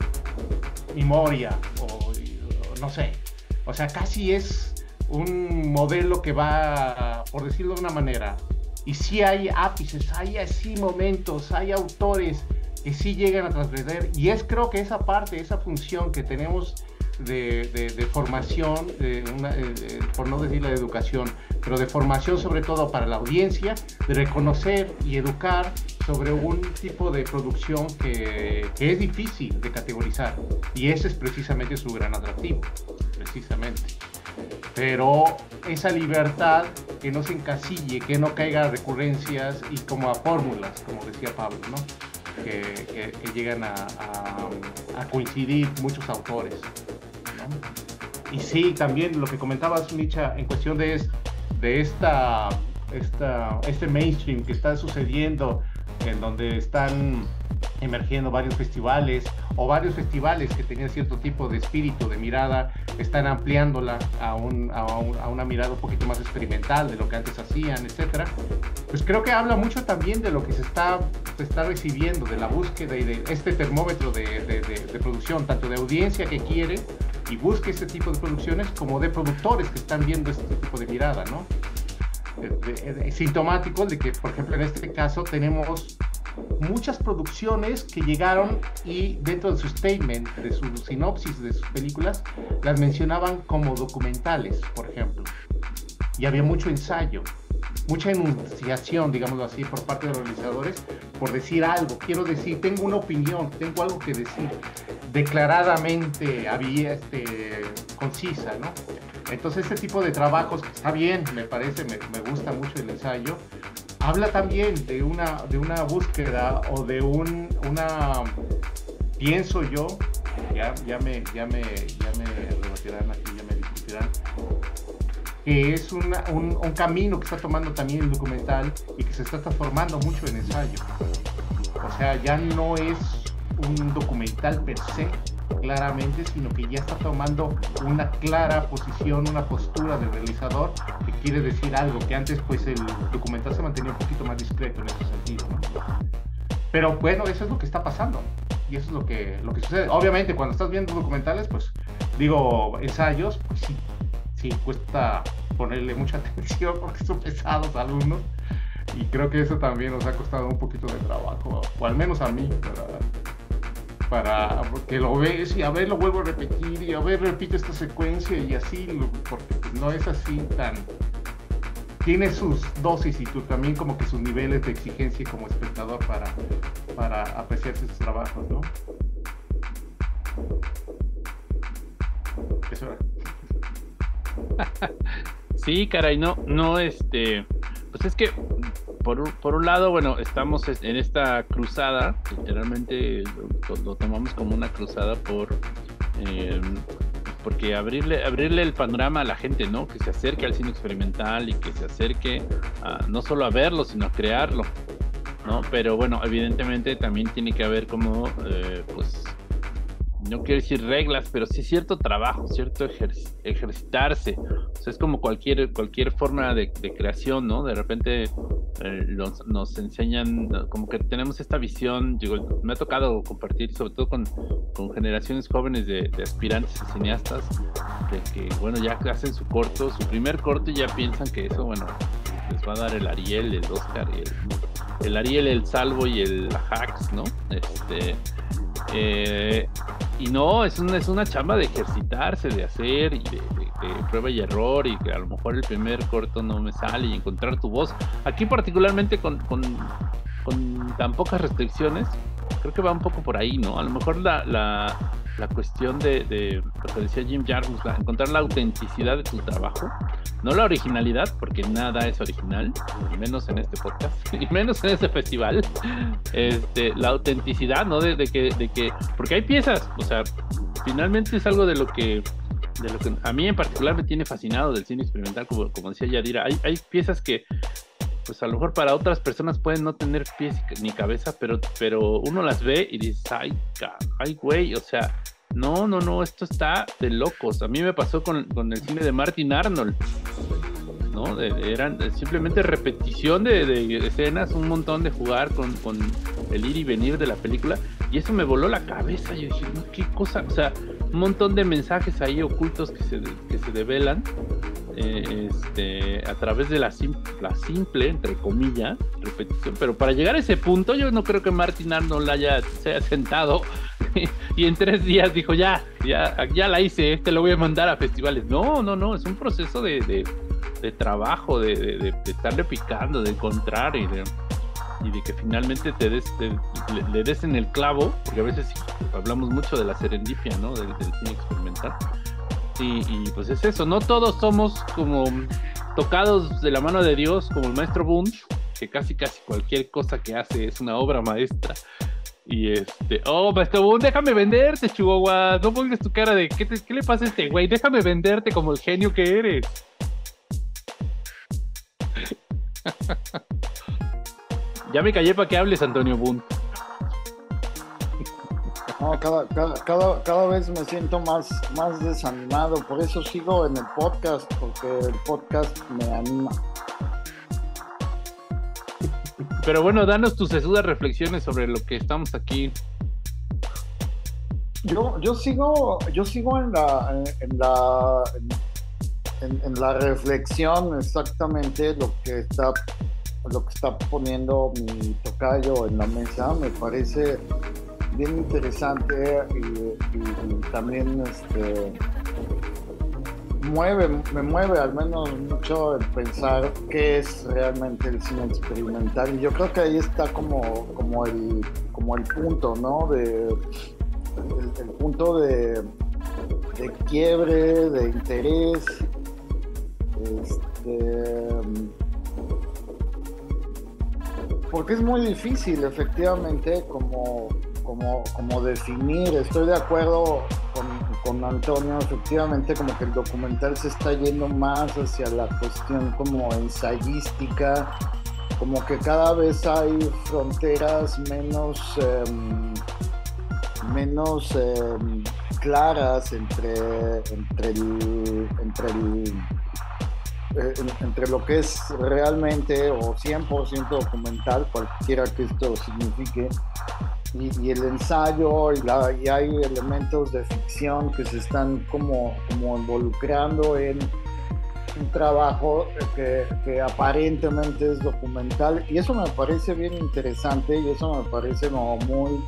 memoria o no sé, o sea, casi es un modelo que va, por decirlo de una manera, y sí hay ápices, hay así momentos, hay autores que sí llegan a transgredir, y creo que esa parte, esa función que tenemos de formación, por no decir la educación, pero de formación sobre todo para la audiencia, de reconocer y educar sobre un tipo de producción que es difícil de categorizar, y ese es precisamente su gran atractivo, precisamente. Pero esa libertad, que no se encasille, que no caiga a recurrencias y como a fórmulas, como decía Pablo, ¿no? que llegan a coincidir muchos autores, ¿no? Y sí, también lo que comentabas, Micha, en cuestión de este mainstream que está sucediendo, en donde están emergiendo varios festivales, o varios festivales que tenían cierto tipo de espíritu, de mirada, están ampliándola a una mirada un poquito más experimental de lo que antes hacían, etcétera. Pues creo que habla mucho también de lo que se está recibiendo, de la búsqueda y de este termómetro de producción, tanto de audiencia que quiere y busca este tipo de producciones, como de productores que están viendo este tipo de mirada, ¿no? Sintomático de que, por ejemplo, en este caso tenemos muchas producciones que llegaron y dentro de su statement, de su sinopsis de sus películas, las mencionaban como documentales, por ejemplo. Y había mucho ensayo, mucha enunciación, digámoslo así, por parte de los realizadores, por decir algo. Quiero decir, tengo una opinión, tengo algo que decir, declaradamente, había concisa, ¿no? Entonces, este tipo de trabajos, que está bien, me parece, me gusta mucho el ensayo, habla también de una búsqueda o de una, pienso yo, ya me rebatirán aquí, ya me discutirán, que es un camino que está tomando también el documental y que se está transformando mucho en ensayo. O sea, ya no es un documental per se, claramente, sino que ya está tomando una clara posición, una postura del realizador que quiere decir algo, que antes pues el documental se mantenía un poquito más discreto en ese sentido, ¿no? Pero bueno, eso es lo que está pasando y eso es lo que sucede. Obviamente cuando estás viendo documentales, pues digo, ensayos, pues sí cuesta ponerle mucha atención porque son pesados algunos, y creo que eso también nos ha costado un poquito de trabajo, o al menos a mí, para que lo ves y a ver, lo vuelvo a repetir y a ver, repito esta secuencia y así, porque no es así tan... Tiene sus dosis y también como que sus niveles de exigencia como espectador para apreciar sus trabajos, ¿no? Eso era.
Sí, caray, no, pues es que por un lado, bueno, estamos en esta cruzada, literalmente lo tomamos como una cruzada porque abrirle el panorama a la gente, ¿no? Que se acerque al cine experimental y que se acerque no solo a verlo, sino a crearlo, ¿no? Pero bueno, evidentemente también tiene que haber como, pues, no quiero decir reglas, pero sí cierto trabajo, cierto ejercitarse. O sea, es como cualquier forma de creación, ¿no? De repente nos enseñan, como que tenemos esta visión, digo, me ha tocado compartir, sobre todo con generaciones jóvenes de aspirantes a cineastas, de que, bueno, ya hacen su primer corto y ya piensan que eso, bueno, les va a dar el Ariel, el Oscar, el Ariel, el Salvo y el Hacks, ¿no? Y no, es una chamba de ejercitarse, de hacer y de prueba y error, y que a lo mejor el primer corto no me sale y encontrar tu voz. Aquí particularmente con tan pocas restricciones, creo que va un poco por ahí, ¿no? A lo mejor la cuestión de lo que decía Jim Jarmusch, encontrar la autenticidad de tu trabajo, no la originalidad, porque nada es original, y menos en este podcast, y menos en este festival. La autenticidad, ¿no? De que porque hay piezas, o sea, finalmente es algo de lo que a mí en particular me tiene fascinado del cine experimental, como decía Yadira. Hay piezas que, pues a lo mejor para otras personas pueden no tener pies ni cabeza, pero uno las ve y dices, ay güey, o sea, no, esto está de locos. A mí me pasó con el cine de Martin Arnold, ¿no? Eran simplemente repetición de escenas, un montón de jugar con el ir y venir de la película, y eso me voló la cabeza. Yo dije, no, qué cosa, o sea, un montón de mensajes ahí ocultos que se develan a través de la simple, entre comillas, repetición. Pero para llegar a ese punto, yo no creo que Martin Arnold se haya sentado y en 3 días dijo, ya la hice, lo voy a mandar a festivales. No, es un proceso de trabajo, de estarle picando, de encontrar y de que finalmente le des en el clavo, porque a veces hablamos mucho de la serendipia, ¿no? Del cine experimental. Y pues es eso, no todos somos como tocados de la mano de Dios, como el maestro Boone, que casi cualquier cosa que hace es una obra maestra. Y maestro Boone, déjame venderte, Chihuahua, no pongas tu cara de ¿qué le pasa a este güey? Déjame venderte como el genio que eres. Ya me callé para que hables, Antonio Boone.
No, cada vez me siento más desanimado, por eso sigo en el podcast, porque el podcast me anima.
Pero bueno, danos tus sesudas reflexiones sobre lo que estamos aquí.
Yo sigo en la reflexión, exactamente lo que está poniendo mi tocayo en la mesa. Me parece bien interesante y también me mueve al menos mucho el pensar qué es realmente el cine experimental, y yo creo que ahí está como el punto, ¿no? El punto de quiebre, de interés, porque es muy difícil efectivamente como definir. Estoy de acuerdo con Antonio, efectivamente como que el documental se está yendo más hacia la cuestión como ensayística, como que cada vez hay fronteras menos claras entre lo que es realmente o 100% documental, cualquiera que esto signifique, y el ensayo, y hay elementos de ficción que se están como involucrando en un trabajo que aparentemente es documental, y eso me parece bien interesante, y eso me parece como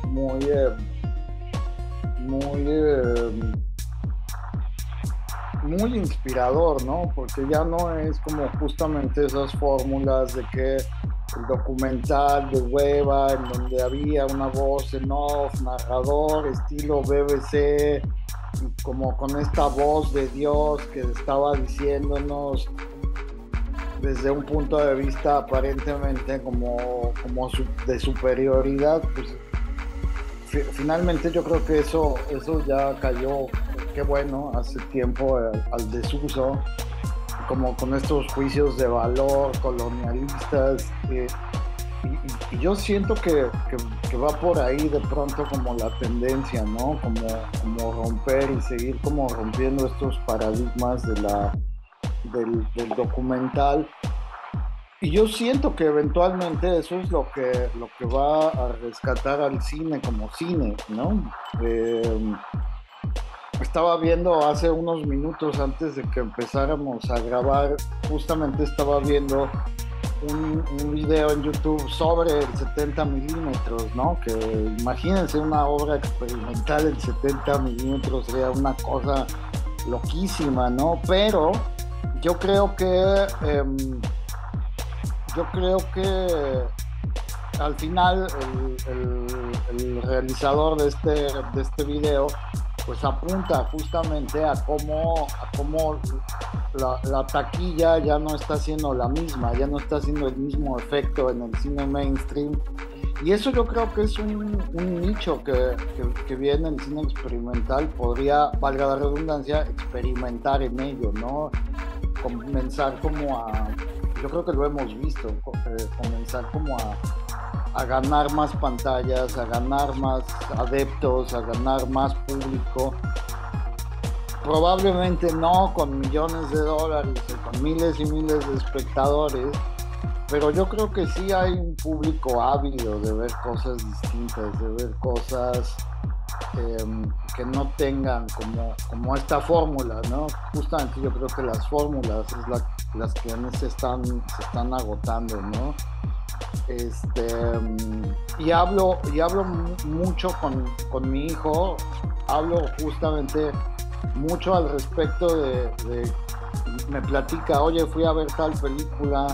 muy inspirador, ¿no? Porque ya no es como justamente esas fórmulas de que el documental de hueva en donde había una voz en off, narrador, estilo BBC, y como con esta voz de Dios que estaba diciéndonos desde un punto de vista aparentemente como de superioridad, pues finalmente yo creo que eso ya cayó, qué bueno, hace tiempo al desuso, como con estos juicios de valor colonialistas, y yo siento que va por ahí de pronto como la tendencia, ¿no? Como romper y seguir como rompiendo estos paradigmas del documental. Y yo siento que eventualmente eso es lo que va a rescatar al cine como cine, ¿no? Estaba viendo hace unos minutos antes de que empezáramos a grabar, justamente estaba viendo un video en YouTube sobre el 70 milímetros, ¿no? Que imagínense una obra experimental en 70 milímetros, sería una cosa loquísima, ¿no? Pero yo creo que al final el realizador de este video pues apunta justamente a cómo la taquilla ya no está siendo la misma, ya no está haciendo el mismo efecto en el cine mainstream, y eso yo creo que es un nicho que viene el cine experimental, podría, valga la redundancia, experimentar en ello, ¿no? Comenzar como yo creo que lo hemos visto, comenzar como a ganar más pantallas, a ganar más adeptos, a ganar más público. Probablemente no con millones de dólares, con miles y miles de espectadores, pero yo creo que sí hay un público ávido de ver cosas distintas, de ver cosas que no tengan como esta fórmula, ¿no? Justamente yo creo que las fórmulas es las que se están agotando, ¿no? Y hablo mucho con mi hijo, hablo justamente mucho al respecto de me platica, oye, fui a ver tal película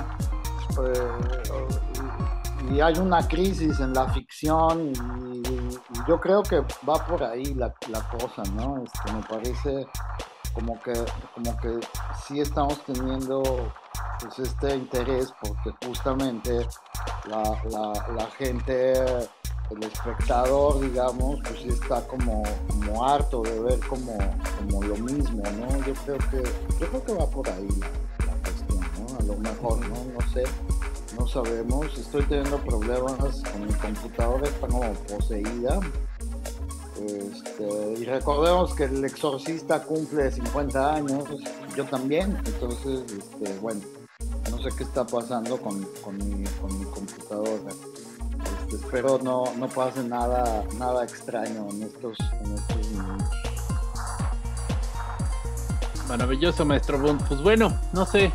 y hay una crisis en la ficción, y yo creo que va por ahí la cosa, ¿no? Me parece como que sí estamos teniendo pues este interés, porque justamente la gente, el espectador, digamos, pues sí está como harto de ver como lo mismo, ¿no? Yo creo que va por ahí la cuestión, ¿no? A lo mejor, no sé, no sabemos. Estoy teniendo problemas con mi computadora, está como poseída. Y recordemos que El Exorcista cumple 50 años, yo también, entonces, bueno, no sé qué está pasando con mi computadora. Espero no pase nada extraño en estos minutos.
Maravilloso, maestro Bund. Pues bueno, no sé,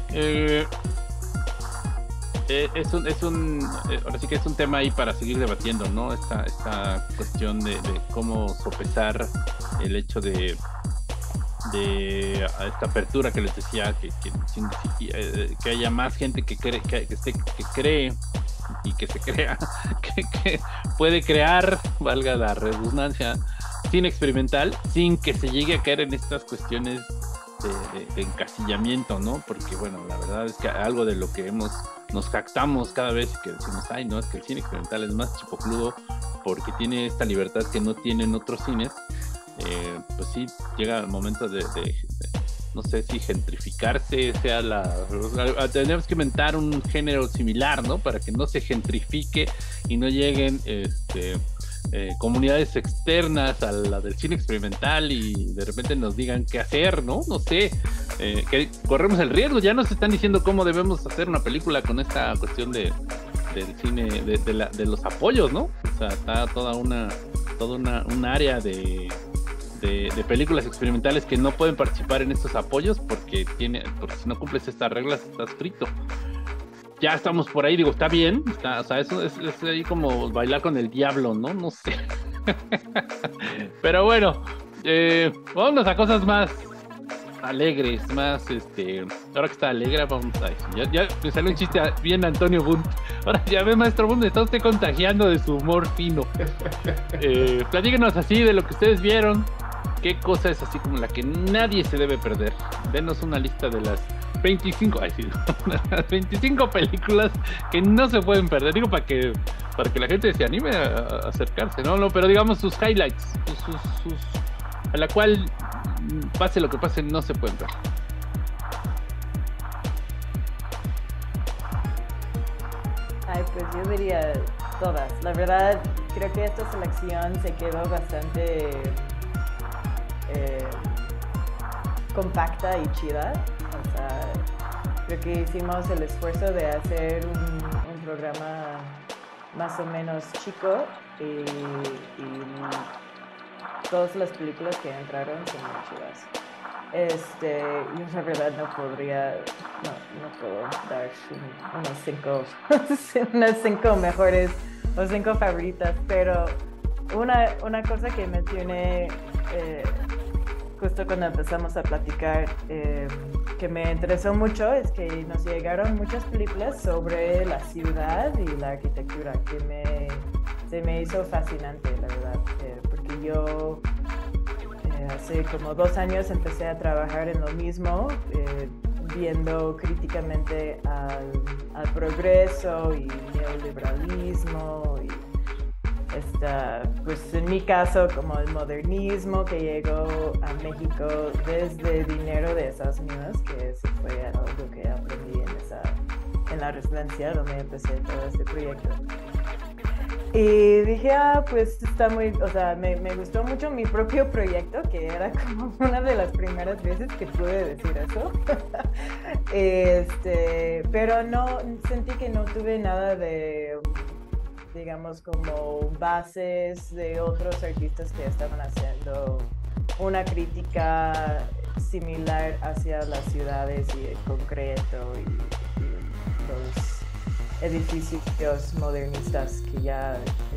ahora sí que es un tema ahí para seguir debatiendo, ¿no? Esta cuestión de cómo sopesar el hecho de esta apertura que les decía, que haya más gente que cree y que se crea que puede crear, valga la redundancia, cine experimental sin que se llegue a caer en estas cuestiones de encasillamiento, ¿no? Porque bueno, la verdad es que algo de lo que nos jactamos cada vez que decimos, ay, no, es que el cine experimental es más chipocludo porque tiene esta libertad que no tienen otros cines, pues sí, llega el momento de no sé si gentrificarse tenemos que inventar un género similar, ¿no? Para que no se gentrifique y no lleguen comunidades externas a la del cine experimental y de repente nos digan qué hacer, ¿no? No sé, que corremos el riesgo. Ya nos están diciendo cómo debemos hacer una película con esta cuestión del cine, de los apoyos, ¿no? O sea, está toda una área de películas experimentales que no pueden participar en estos apoyos porque si no cumples estas reglas estás frito. Ya estamos por ahí, digo, está bien, o sea, eso es ahí como bailar con el diablo, ¿no? No sé. Pero bueno, vámonos a cosas más alegres, más ahora que está alegre, vamos a eso. Ya me salió un chiste bien Antonio Bunt. Ahora ya ve, maestro Bunt, está usted contagiando de su humor fino. Platíquenos así de lo que ustedes vieron. ¿Qué cosa es así como la que nadie se debe perder? Denos una lista de las 25 películas que no se pueden perder. Digo, para que la gente se anime a acercarse, ¿no? Pero digamos sus highlights, a la cual pase lo que pase, no se pueden perder.
Ay, pues yo diría todas. La verdad, creo que esta selección se quedó bastante compacta y chida. O sea, creo que hicimos el esfuerzo de hacer un programa más o menos chico y todas las películas que entraron son muy chidas. Yo la verdad no puedo dar unas 5 mejores o 5 favoritas, pero una cosa que mencioné justo cuando empezamos a platicar, que me interesó mucho, es que nos llegaron muchas películas sobre la ciudad y la arquitectura, que se me hizo fascinante, la verdad, porque yo hace como 2 años empecé a trabajar en lo mismo, viendo críticamente al progreso y neoliberalismo y pues en mi caso como el modernismo que llegó a México desde dinero de Estados Unidos, que eso fue algo que aprendí en la residencia donde empecé todo este proyecto. Y dije, pues está me gustó mucho mi propio proyecto, que era como una de las primeras veces que pude decir eso. Pero no, sentí que no tuve nada de, digamos, como bases de otros artistas que estaban haciendo una crítica similar hacia las ciudades y el concreto y los edificios modernistas que ya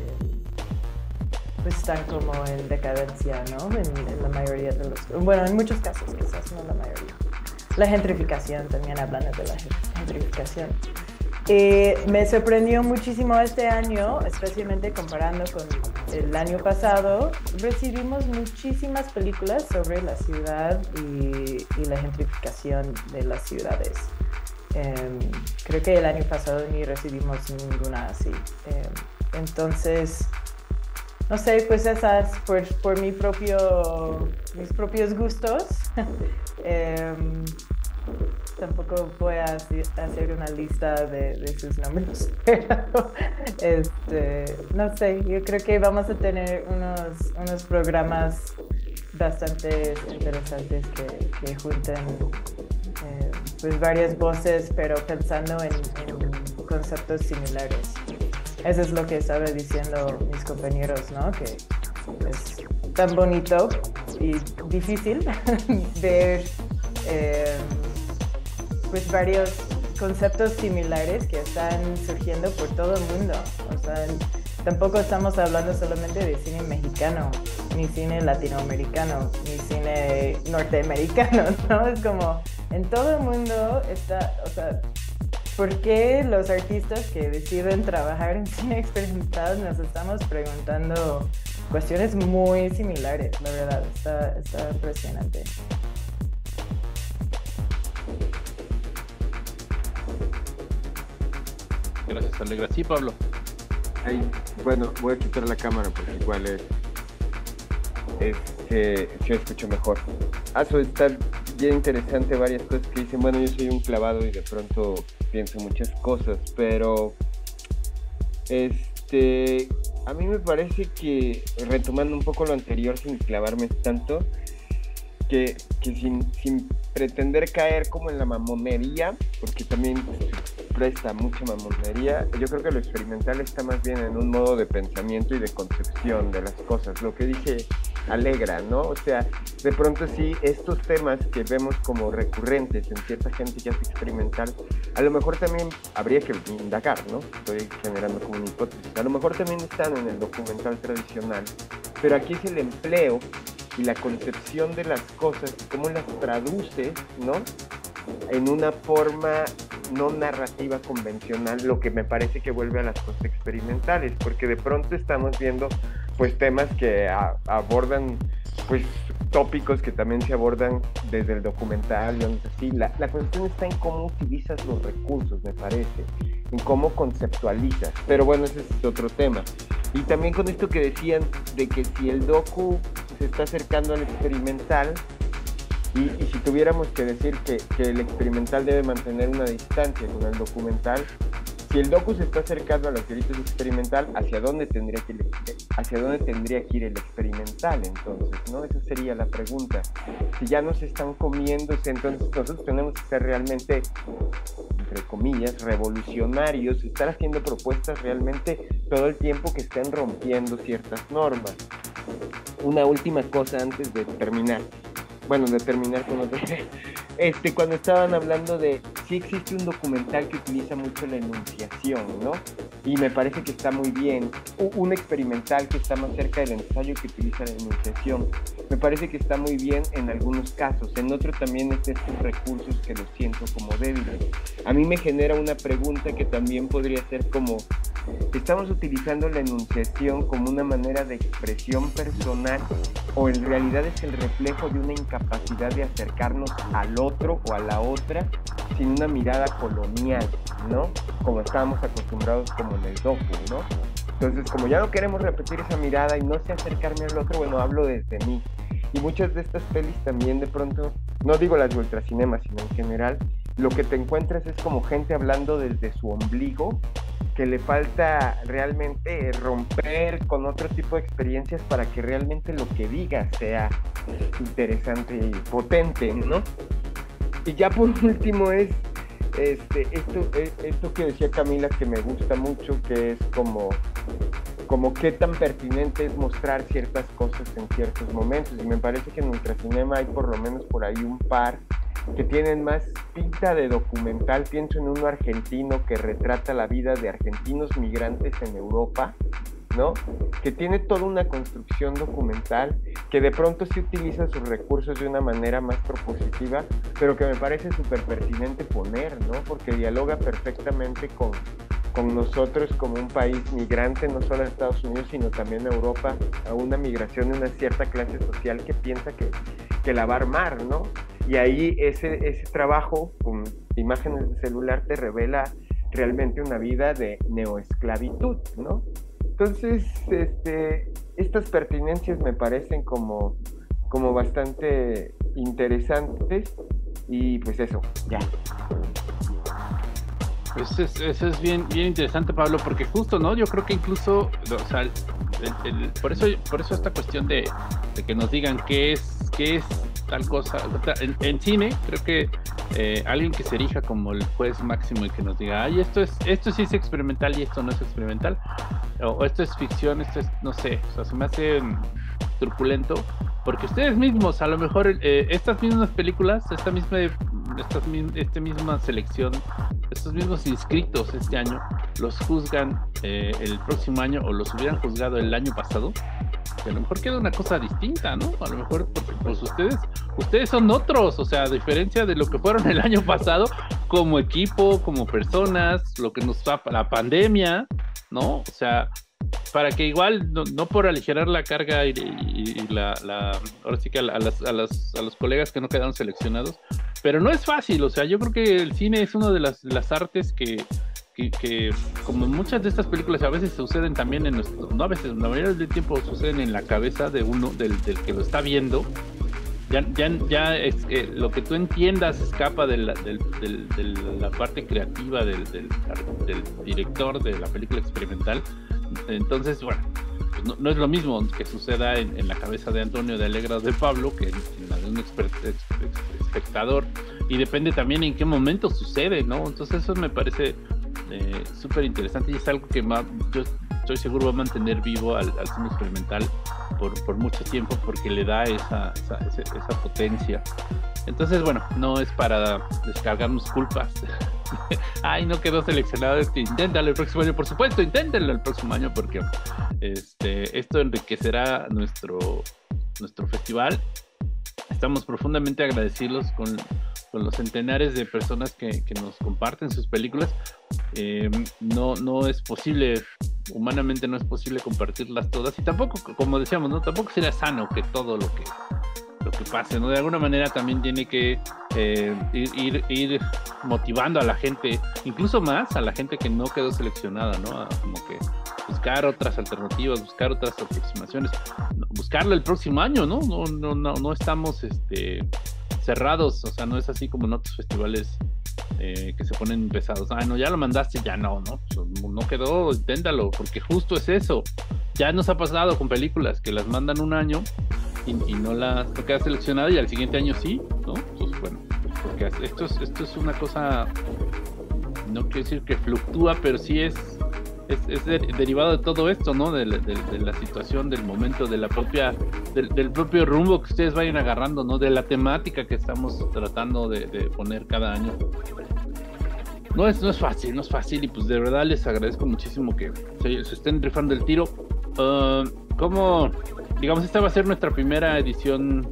pues están como en decadencia, ¿no? En la mayoría de en muchos casos, quizás no la mayoría. La gentrificación, también hablando de la gentrificación. Me sorprendió muchísimo este año, especialmente comparando con el año pasado. Recibimos muchísimas películas sobre la ciudad y la gentrificación de las ciudades. Creo que el año pasado ni recibimos ninguna así. Entonces, no sé, pues esas por mis propios gustos. Tampoco voy a hacer una lista de sus nombres, pero no sé, yo creo que vamos a tener unos programas bastante interesantes que junten pues varias voces, pero pensando en conceptos similares. Eso es lo que estaba diciendo mis compañeros, ¿no? Que es tan bonito y difícil ver pues varios conceptos similares que están surgiendo por todo el mundo. O sea, tampoco estamos hablando solamente de cine mexicano, ni cine latinoamericano, ni cine norteamericano, ¿no? Es como en todo el mundo está, o sea, ¿por qué los artistas que deciden trabajar en cine experimental nos estamos preguntando cuestiones muy similares? La verdad, está impresionante.
Gracias, Alegra. Sí, Pablo.
Bueno, voy a quitar la cámara porque igual es se escuchó mejor. Eso está bien interesante, varias cosas que dicen. Bueno, yo soy un clavado y de pronto pienso muchas cosas, pero a mí me parece que, retomando un poco lo anterior sin clavarme tanto, que sin pretender caer como en la mamonería, porque también presta mucha mamonería, yo creo que lo experimental está más bien en un modo de pensamiento y de concepción de las cosas, lo que dice Alegra, ¿no? O sea, de pronto sí, estos temas que vemos como recurrentes en cierta gente que hace experimental, a lo mejor también habría que indagar, ¿no? Estoy generando como una hipótesis. A lo mejor también están en el documental tradicional, pero aquí es el empleo y la concepción de las cosas, cómo las traduce, ¿no? En una forma no narrativa convencional, lo que me parece que vuelve a las cosas experimentales, porque de pronto estamos viendo pues temas que abordan pues tópicos que también se abordan desde el documental, y así. La cuestión está en cómo utilizas los recursos, me parece, en cómo conceptualizas, pero bueno, ese es otro tema. Y también con esto que decían de que si el docu se está acercando al experimental, y si tuviéramos que decir que el experimental debe mantener una distancia con el documental, si el docu se está acercando a lo que ahorita es experimental, ¿hacia dónde tendría que ir el experimental entonces, ¿no? Esa sería la pregunta. Si ya nos están comiendo, entonces nosotros tenemos que ser realmente, entre comillas, revolucionarios, estar haciendo propuestas realmente todo el tiempo que estén rompiendo ciertas normas. Una última cosa antes de terminar. Bueno, de terminar con otro. Cuando estaban hablando de si existe un documental que utiliza mucho la enunciación, ¿no? Y me parece que está muy bien. Un experimental que está más cerca del ensayo que utiliza la enunciación. Me parece que está muy bien en algunos casos. En otros también es estos recursos que los siento como débiles. A mí me genera una pregunta que también podría ser como: ¿estamos utilizando la enunciación como una manera de expresión personal o en realidad es el reflejo de una incapacidad de acercarnos al otro o a la otra sin una mirada colonial, ¿no? Como estábamos acostumbrados como en el docu, ¿no? Entonces, como ya no queremos repetir esa mirada y no sé acercarme al otro, bueno, hablo desde mí. Y muchas de estas pelis también de pronto, no digo las de ultracinema, sino en general, lo que te encuentras es como gente hablando desde su ombligo, que le falta realmente romper con otro tipo de experiencias para que realmente lo que diga sea interesante y potente, ¿no? Y ya por último es esto que decía Camila, que me gusta mucho, que es como qué tan pertinente es mostrar ciertas cosas en ciertos momentos, y me parece que en Ultracinema hay por lo menos por ahí un par que tienen más pinta de documental. Pienso en uno argentino que retrata la vida de argentinos migrantes en Europa, ¿no? Que tiene toda una construcción documental, que de pronto sí utiliza sus recursos de una manera más propositiva, pero que me parece súper pertinente poner, ¿no? Porque dialoga perfectamente con nosotros como un país migrante, no solo a Estados Unidos, sino también a Europa, a una migración de una cierta clase social que piensa que la va a armar, ¿no? Y ahí ese trabajo con imágenes de celular te revela realmente una vida de neoesclavitud, ¿no? Entonces, estas pertinencias me parecen como bastante interesantes, y pues eso, ya.
Pues eso es bien interesante, Pablo, porque justo, ¿no? Yo creo que incluso, o sea, por eso esta cuestión de que nos digan qué es tal cosa. En cine, creo que alguien que se erija como el juez máximo y que nos diga, ay, esto sí es experimental y esto no es experimental, o esto es ficción, esto es, no sé, o sea, se me hace truculento, porque ustedes mismos, a lo mejor, estas mismas películas, esta misma selección, estos mismos inscritos este año, los juzgan el próximo año, o los hubieran juzgado el año pasado, que a lo mejor queda una cosa distinta, ¿no? A lo mejor porque pues ustedes son otros, o sea, a diferencia de lo que fueron el año pasado, como equipo, como personas, lo que nos da la pandemia, ¿no? O sea, para que igual, no por aligerar la carga y ahora sí que a los colegas que no quedaron seleccionados, pero no es fácil, o sea, yo creo que el cine es una de las artes que que como muchas de estas películas a veces suceden también no a veces, la mayoría del tiempo suceden en la cabeza de uno, del que lo está viendo. Ya es, lo que tú entiendas escapa de la parte creativa del director de la película experimental. Entonces, bueno, pues no es lo mismo que suceda en la cabeza de Antonio de Alegra o de Pablo que en la de un espectador, y depende también en qué momento sucede, ¿no? Entonces eso me parece súper interesante, y es algo que yo estoy seguro va a mantener vivo al cine experimental por mucho tiempo, porque le da esa potencia. Entonces, bueno, no es para descargarnos culpas. Ay, no quedó seleccionado, inténtalo el próximo año. Por supuesto, inténtenlo el próximo año, porque esto enriquecerá nuestro festival. Estamos profundamente agradecidos con los centenares de personas que nos comparten sus películas. No es posible, humanamente no es posible compartirlas todas, y tampoco, como decíamos, ¿no? Tampoco sería sano que todo lo que pase, ¿no? De alguna manera también tiene que ir motivando a la gente, incluso más a la gente que no quedó seleccionada, ¿no? A como que buscar otras alternativas, buscar otras aproximaciones, buscarlo el próximo año, ¿no? No estamos cerrados, o sea, no es así como en otros festivales que se ponen pesados. No, ya lo mandaste, ya no quedó, inténtalo, porque justo es eso. Ya nos ha pasado con películas que las mandan un año y no queda seleccionada, y al siguiente año sí, ¿no? Entonces, bueno, porque esto es una cosa, no quiero decir que fluctúa, pero sí es derivado de todo esto, ¿no? De la situación, del momento, del propio rumbo que ustedes vayan agarrando, ¿no? De la temática que estamos tratando de poner cada año. No es fácil, y pues de verdad les agradezco muchísimo que se estén rifando el tiro. ¿Cómo? Digamos, esta va a ser nuestra primera edición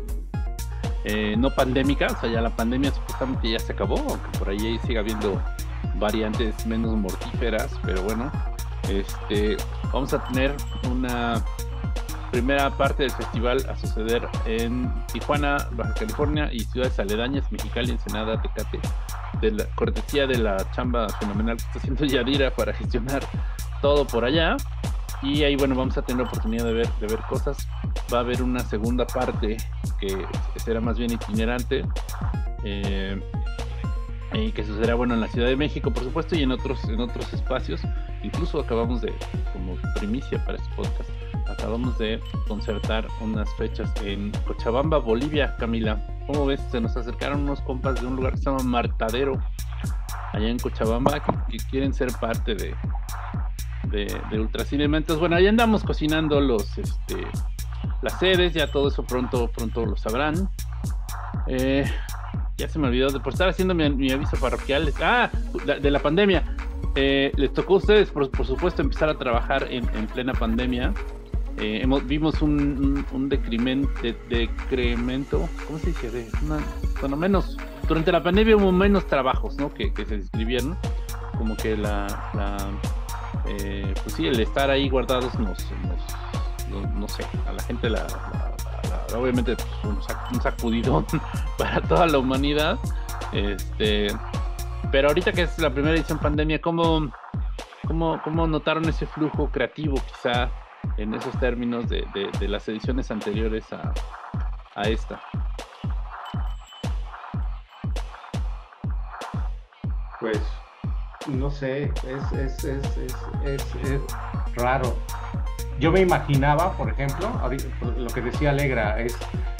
no pandémica, o sea, ya la pandemia supuestamente ya se acabó, aunque por ahí siga habiendo variantes menos mortíferas, pero bueno, vamos a tener una primera parte del festival a suceder en Tijuana, Baja California, y ciudades aledañas, Mexicali, Ensenada, Tecate, de la cortesía de la chamba fenomenal que está haciendo Yadira para gestionar todo por allá. Y ahí, bueno, vamos a tener la oportunidad de ver cosas. Va a haber una segunda parte que será más bien itinerante, y que sucederá, bueno, en la Ciudad de México, por supuesto, y en otros espacios. Incluso acabamos de, como primicia para este podcast, acabamos de concertar unas fechas en Cochabamba, Bolivia. Camila, ¿cómo ves? Se nos acercaron unos compas de un lugar que se llama Martadero, allá en Cochabamba, que quieren ser parte de Ultracinema. Entonces, bueno, ahí andamos cocinando las sedes, ya todo eso pronto lo sabrán. Ya se me olvidó por estar haciendo mi aviso parroquial de la pandemia. Les tocó a ustedes, por supuesto, empezar a trabajar en plena pandemia. Vimos un decremento, ¿cómo se dice? Bueno, menos, durante la pandemia hubo menos trabajos, ¿no? que se describieron, como que pues sí, el estar ahí guardados no sé, a la gente obviamente pues, un sacudidón para toda la humanidad. Pero ahorita que es la primera edición pandemia, ¿cómo notaron ese flujo creativo quizá en esos términos de las ediciones anteriores a esta?
Pues no sé, es raro. Yo me imaginaba, por ejemplo, ahorita, lo que decía Alegra es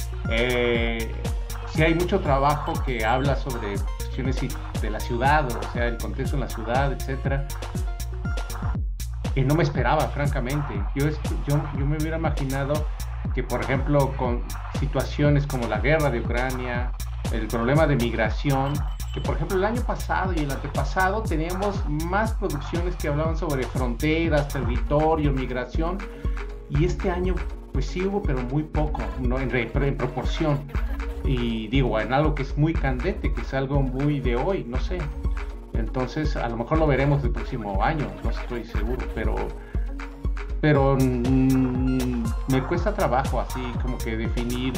si hay mucho trabajo que habla sobre cuestiones de la ciudad, o sea, el contexto en la ciudad, etcétera, que no me esperaba, francamente. Yo me hubiera imaginado que, por ejemplo, con situaciones como la guerra de Ucrania, el problema de migración, que por ejemplo el año pasado y el antepasado teníamos más producciones que hablaban sobre fronteras, territorio, migración, y este año pues sí hubo, pero muy poco, ¿no? en proporción, y digo, en algo que es muy candente, que es algo muy de hoy, no sé. Entonces a lo mejor lo veremos el próximo año, no estoy seguro, pero me cuesta trabajo así como que definir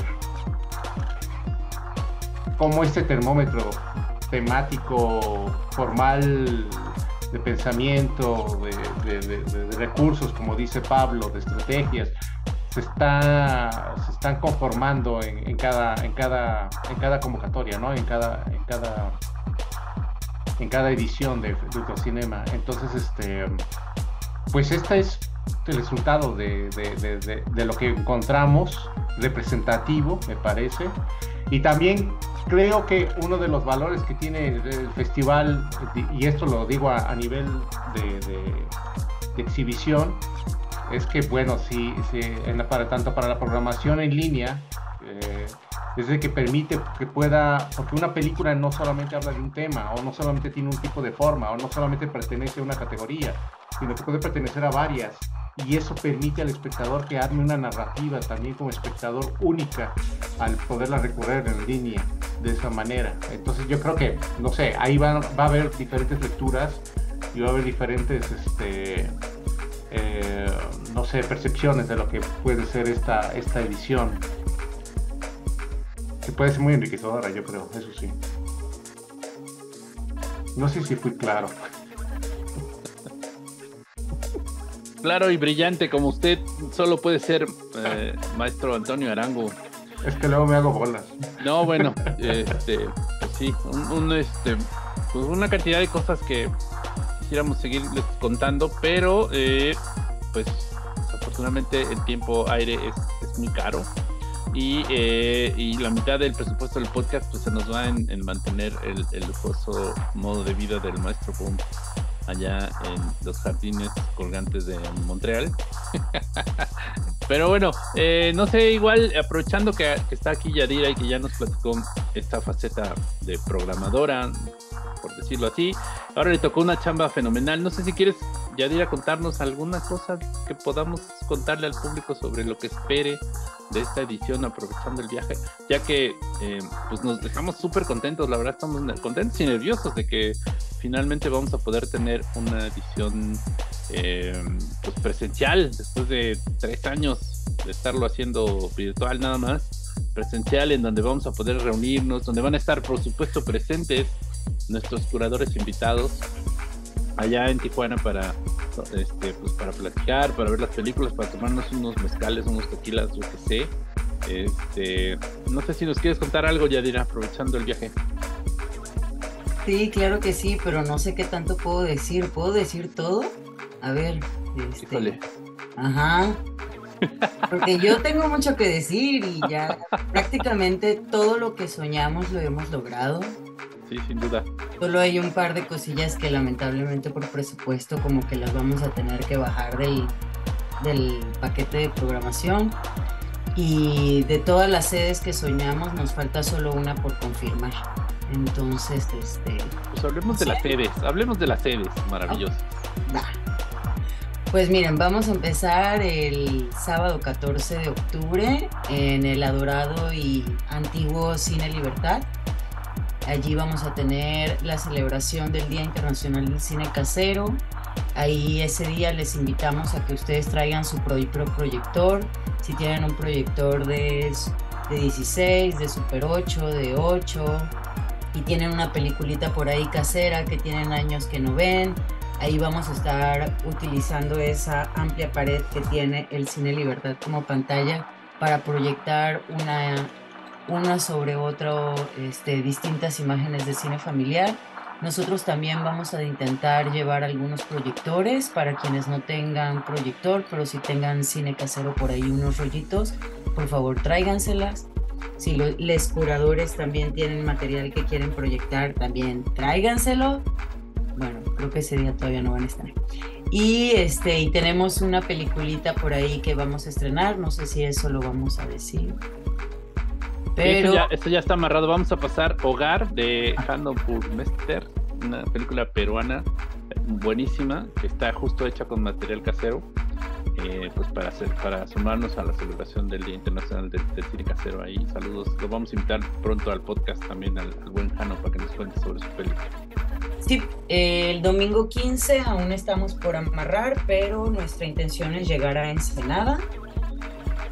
cómo este termómetro temático, formal, pensamiento, de recursos, como dice Pablo, de estrategias, se están conformando en cada convocatoria, ¿no? En cada edición de Ultracinema. Entonces, pues este es el resultado de lo que encontramos, representativo, me parece. Y también creo que uno de los valores que tiene el festival, y esto lo digo a nivel de exhibición, es que, bueno, tanto para la programación en línea, es de que permite que pueda, porque una película no solamente habla de un tema, o no solamente tiene un tipo de forma, o no solamente pertenece a una categoría, sino que puede pertenecer a varias, y eso permite al espectador que arme una narrativa también como espectador única al poderla recorrer en línea de esa manera. Entonces yo creo que, no sé, ahí va a haber diferentes lecturas y va a haber diferentes no sé, percepciones de lo que puede ser esta edición, que puede ser muy enriquecedora, yo creo, eso sí. No sé si fui claro.
Claro y brillante como usted solo puede ser, maestro Antonio Arango.
Es que luego me hago bolas.
No, bueno, pues sí, pues una cantidad de cosas que quisiéramos seguirles contando, pero pues desafortunadamente el tiempo aire es muy caro y la mitad del presupuesto del podcast pues se nos va en mantener el lujoso modo de vida del maestro Boom allá en los jardines colgantes de Montreal. Pero bueno, no sé, igual aprovechando que está aquí Yadira y que ya nos platicó esta faceta de programadora, por decirlo así, ahora le tocó una chamba fenomenal. No sé si quieres, Yadira, contarnos alguna cosa que podamos contarle al público sobre lo que espere de esta edición, aprovechando el viaje, ya que pues nos dejamos súper contentos, la verdad estamos contentos y nerviosos de que finalmente vamos a poder tener una edición pues presencial, después de 3 años de estarlo haciendo virtual nada más, presencial, en donde vamos a poder reunirnos, donde van a estar por supuesto presentes nuestros curadores invitados allá en Tijuana para pues para platicar, para ver las películas, para tomarnos unos mezcales, unos tequilas, yo qué sé. No sé si nos quieres contar algo, Yadira, aprovechando el viaje.
Sí, claro que sí, pero no sé qué tanto puedo decir. ¿Puedo decir todo? A ver,
Híjole.
Ajá. Porque yo tengo mucho que decir y ya prácticamente todo lo que soñamos lo hemos logrado.
Sí, sin duda.
Solo hay un par de cosillas que lamentablemente por presupuesto como que las vamos a tener que bajar del paquete de programación. Y de todas las sedes que soñamos nos falta solo una por confirmar. Entonces,
pues hablemos de las sedes maravillosas.
Pues miren, vamos a empezar el sábado 14 de octubre en el adorado y antiguo Cine Libertad. Allí vamos a tener la celebración del Día Internacional del Cine Casero. Ahí ese día les invitamos a que ustedes traigan su propio proyector. Si tienen un proyector de 16, de Super 8, de 8 y tienen una peliculita por ahí casera que tienen años que no ven, ahí vamos a estar utilizando esa amplia pared que tiene el Cine Libertad como pantalla para proyectar una sobre otra distintas imágenes de cine familiar. Nosotros también vamos a intentar llevar algunos proyectores para quienes no tengan proyector, pero si tengan cine casero por ahí, unos rollitos, por favor tráiganselas. Si los curadores también tienen material que quieren proyectar, también tráiganselo. Bueno, creo que ese día todavía no van a estar. Y tenemos una peliculita por ahí que vamos a estrenar, no sé si eso lo vamos a decir. Pero
esto ya está amarrado. Vamos a pasar Hogar de Hanno Burmester, una película peruana buenísima que está justo hecha con material casero, pues para sumarnos a la celebración del Día Internacional del Cine Casero. Ahí saludos, lo vamos a invitar pronto al podcast también al buen Hanno para que nos cuente sobre su película.
Sí, el domingo 15 aún estamos por amarrar, pero nuestra intención es llegar a Ensenada.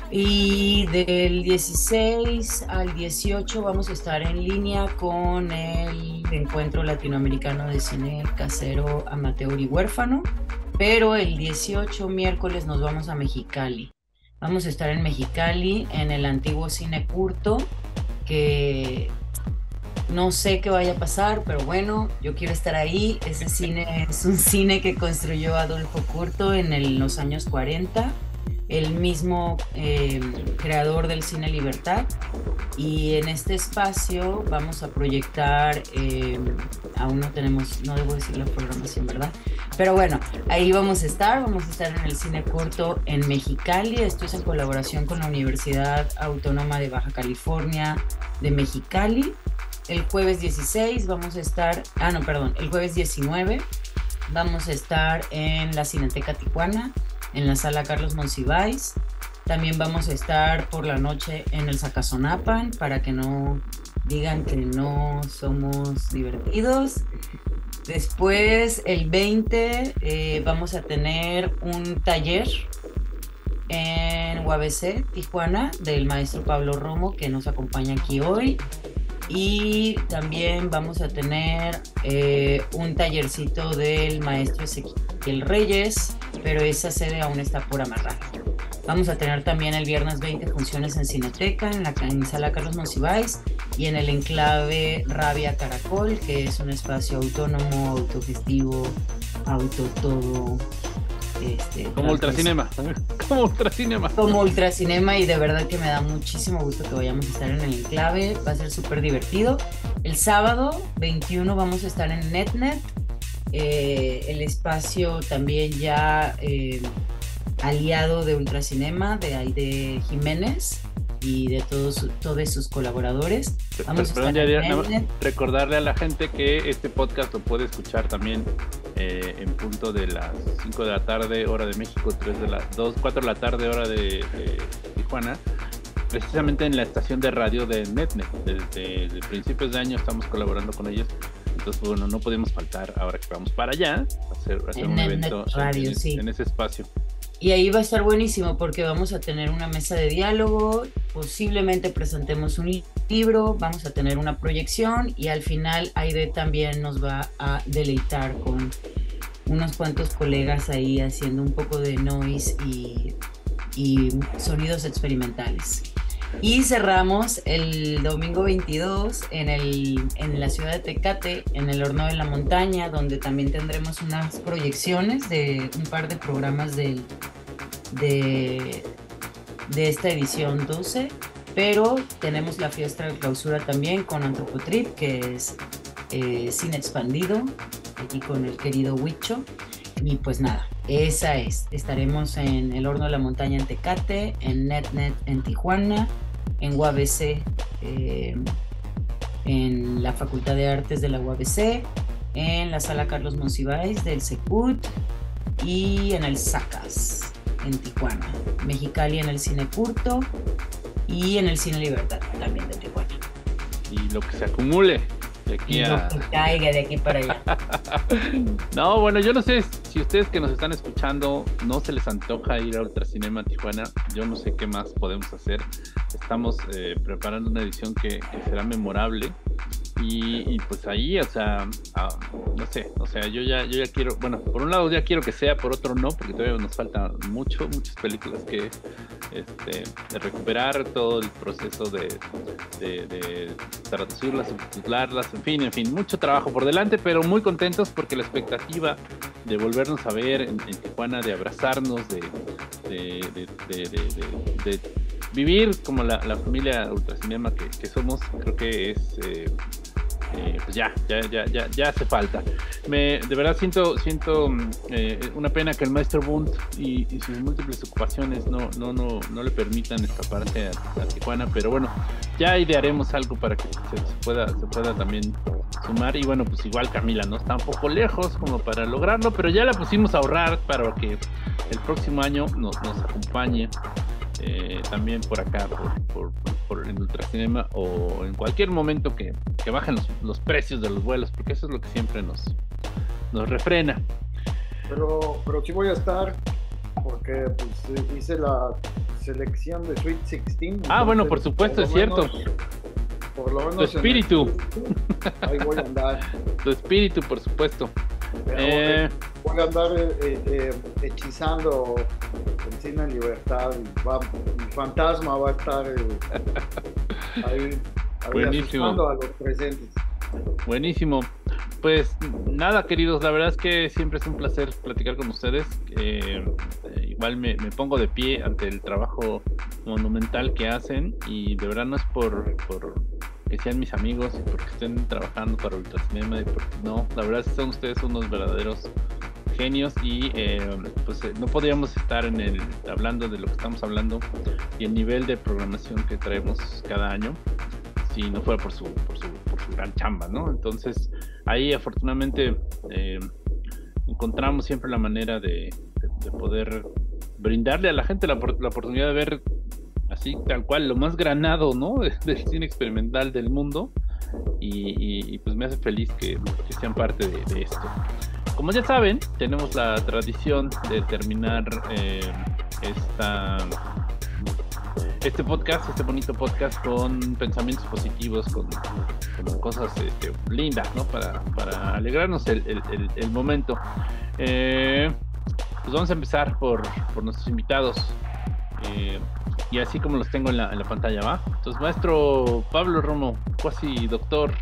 Y del 16 al 18 vamos a estar en línea con el Encuentro Latinoamericano de Cine Casero, Amateur y Huérfano, pero el 18 miércoles nos vamos a Mexicali. Vamos a estar en Mexicali, en el antiguo Cine Curto, que no sé qué vaya a pasar, pero bueno, yo quiero estar ahí. Ese cine es un cine que construyó Adolfo Curto en los años 40, el mismo creador del Cine Libertad, y en este espacio vamos a proyectar, aún no tenemos, no debo decir la programación, ¿verdad? Pero bueno, ahí vamos a estar en el Cine Curto en Mexicali. Esto es en colaboración con la Universidad Autónoma de Baja California de Mexicali. El jueves 16 vamos a estar, el jueves 19 vamos a estar en la Cineteca Tijuana, en la sala Carlos Monsiváis. También vamos a estar por la noche en el Zacazonapan, para que no digan que no somos divertidos. Después, el 20, vamos a tener un taller en UABC, Tijuana, del maestro Pablo Romo, que nos acompaña aquí hoy. Y también vamos a tener un tallercito del maestro Ezequiel Reyes, pero esa sede aún está por amarrar. Vamos a tener también el viernes 20 funciones en Cineteca, en sala Carlos Monsiváis, y en el enclave Rabia Caracol, que es un espacio autónomo, autogestivo, todo.
Como Ultracinema.
Como Ultracinema, y de verdad que me da muchísimo gusto que vayamos a estar en el enclave. Va a ser súper divertido. El sábado 21 vamos a estar en NetNet, el espacio también ya aliado de Ultracinema, de Aide Jiménez y de todos sus colaboradores. Vamos a estar
recordarle a la gente que este podcast lo puede escuchar también en punto de las 5 de la tarde, hora de México, 4 de la tarde, hora de Tijuana, precisamente en la estación de radio de NetNet. Desde principios de año estamos colaborando con ellos, entonces bueno, no podemos faltar ahora que vamos para allá a hacer un evento
Radio,
en ese espacio.
Y ahí va a estar buenísimo porque vamos a tener una mesa de diálogo, posiblemente presentemos un libro, vamos a tener una proyección, y al final Aide también nos va a deleitar con unos cuantos colegas ahí haciendo un poco de noise y sonidos experimentales. Y cerramos el domingo 22 en la ciudad de Tecate, en el Horno de la Montaña, donde también tendremos unas proyecciones de un par de programas de esta edición 12, pero tenemos la fiesta de clausura también con Antropotrip, que es cine expandido, aquí con el querido Huicho. Y pues nada, esa es. Estaremos en el Horno de la Montaña en Tecate, en NetNet en Tijuana, en UABC, en la Facultad de Artes de la UABC, en la Sala Carlos Monsiváis del CECUT y en el Zacas en Tijuana, Mexicali en el Cine Curto y en el Cine Libertad también de Tijuana.
Y lo que se acumule de aquí
lo que caiga de aquí para allá.
No, bueno, yo no sé si ustedes que nos están escuchando no se les antoja ir a Ultracinema Tijuana. Yo no sé qué más podemos hacer. Estamos preparando una edición que será memorable. Y pues ahí, o sea, no sé, o sea, yo ya quiero, bueno, por un lado ya quiero que sea, por otro no, porque todavía nos faltan muchas películas que de recuperar, todo el proceso de traducirlas, subtitularlas, en fin, mucho trabajo por delante, pero muy contentos porque la expectativa de volvernos a ver en Tijuana, de abrazarnos, de vivir como la familia Ultracinema que somos, creo que es pues ya hace falta. De verdad siento una pena que el maestro Bund y sus múltiples ocupaciones no le permitan escaparse a Tijuana, pero bueno, ya idearemos algo para que se pueda también sumar. Y bueno, pues igual Camila no está un poco lejos como para lograrlo, pero ya la pusimos a ahorrar para que el próximo año nos acompañe también por acá, por en Ultracinema, o en cualquier momento que bajen los precios de los vuelos, porque eso es lo que siempre nos refrena.
Pero sí voy a estar porque pues, hice la selección de Sweet 16.
Bueno, por supuesto, es cierto.
Por lo menos
Tu espíritu.
Ahí voy a andar.
Tu espíritu, por supuesto.
Voy a andar hechizando el cine en libertad. Mi fantasma va a estar ahí asustando a los presentes.
Buenísimo. Pues nada, queridos, la verdad es que siempre es un placer platicar con ustedes. Igual me pongo de pie ante el trabajo monumental que hacen, y de verdad no es por que sean mis amigos y porque estén trabajando para Ultracinema, no, la verdad es que son ustedes unos verdaderos genios, y pues no podríamos estar hablando de lo que estamos hablando y el nivel de programación que traemos cada año si no fuera por su gran chamba, ¿no? Entonces ahí afortunadamente encontramos siempre la manera de poder brindarle a la gente la oportunidad de ver así tal cual lo más granado, ¿no? del cine experimental del mundo, y pues me hace feliz que sean parte de esto. Como ya saben, tenemos la tradición de terminar este podcast, este bonito podcast, con pensamientos positivos, con cosas lindas, ¿no? Para alegrarnos el momento. Pues vamos a empezar por nuestros invitados. Y así como los tengo en la pantalla, ¿va? Entonces, maestro Pablo Romo, cuasi doctor.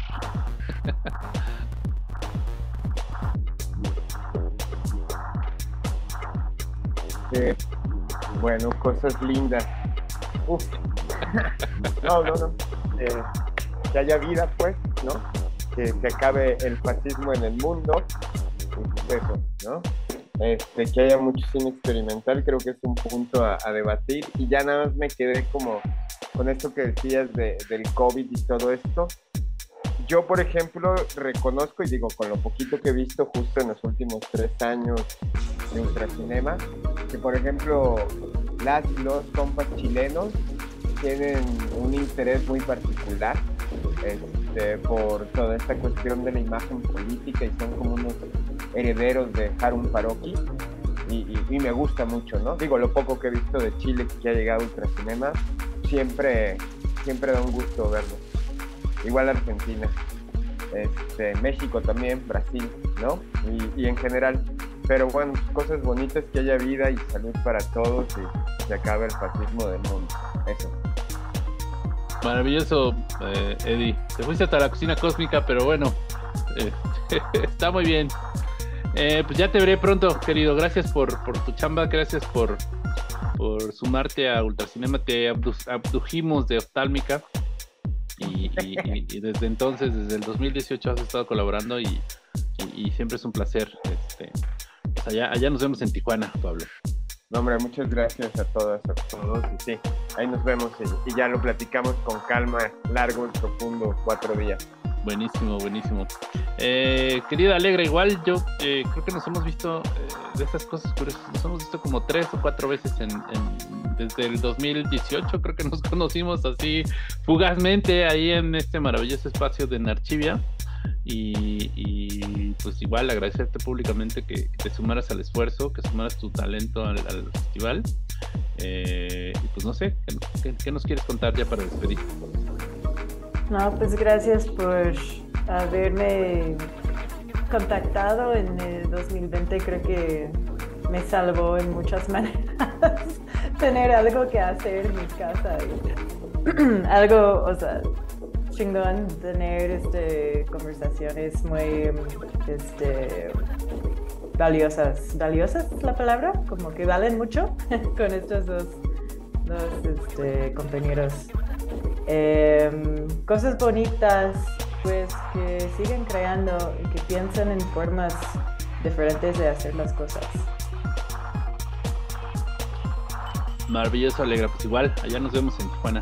Bueno, cosas lindas. Uf. No. Que haya vida, pues, ¿no? Que se acabe el fascismo en el mundo. Eso, ¿no? Que haya mucho cine experimental, creo que es un punto a debatir. Y ya nada más me quedé como con esto que decías del COVID y todo esto. Yo, por ejemplo, reconozco, y digo, con lo poquito que he visto justo en los últimos 3 años de Ultracinema, que, por ejemplo, los compas chilenos tienen un interés muy particular por toda esta cuestión de la imagen política, y son como unos herederos de Harun Farokhi, y me gusta mucho, ¿no? Digo, lo poco que he visto de Chile que ha llegado a Ultracinema, siempre da un gusto verlo. Igual Argentina, México también, Brasil, ¿no? Y en general. Pero bueno, cosas bonitas, que haya vida y salud para todos, y se acabe el fascismo del mundo. Eso.
Maravilloso, Eddie. Te fuiste hasta la cocina cósmica, pero bueno, está muy bien. Pues ya te veré pronto, querido. Gracias por tu chamba, gracias por sumarte a Ultracinema. Te abdujimos de Oftálmica, y desde entonces, desde el 2018 has estado colaborando, y siempre es un placer. Pues allá nos vemos en Tijuana, Pablo.
No, hombre, muchas gracias a todas, a todos, y sí, ahí nos vemos, y ya lo platicamos con calma, largo y profundo, 4 días.
Buenísimo. Querida Alegra, igual yo creo que nos hemos visto de estas cosas curiosas, nos hemos visto como 3 o 4 veces desde el 2018, creo que nos conocimos así fugazmente ahí en este maravilloso espacio de Narchivia, y pues igual agradecerte públicamente que te sumaras al esfuerzo, que sumaras tu talento al festival, y pues no sé, ¿qué nos quieres contar ya para despedir?
No, pues gracias por haberme contactado en el 2020. Creo que me salvó en muchas maneras tener algo que hacer en mi casa y algo, o sea, chingón, tener conversaciones muy valiosas. ¿Valiosas es la palabra? Como que valen mucho con estos dos compañeros. Cosas bonitas, pues que siguen creando y que piensan en formas diferentes de hacer las cosas.
Maravilloso, Alegra, pues igual, allá nos vemos en Tijuana.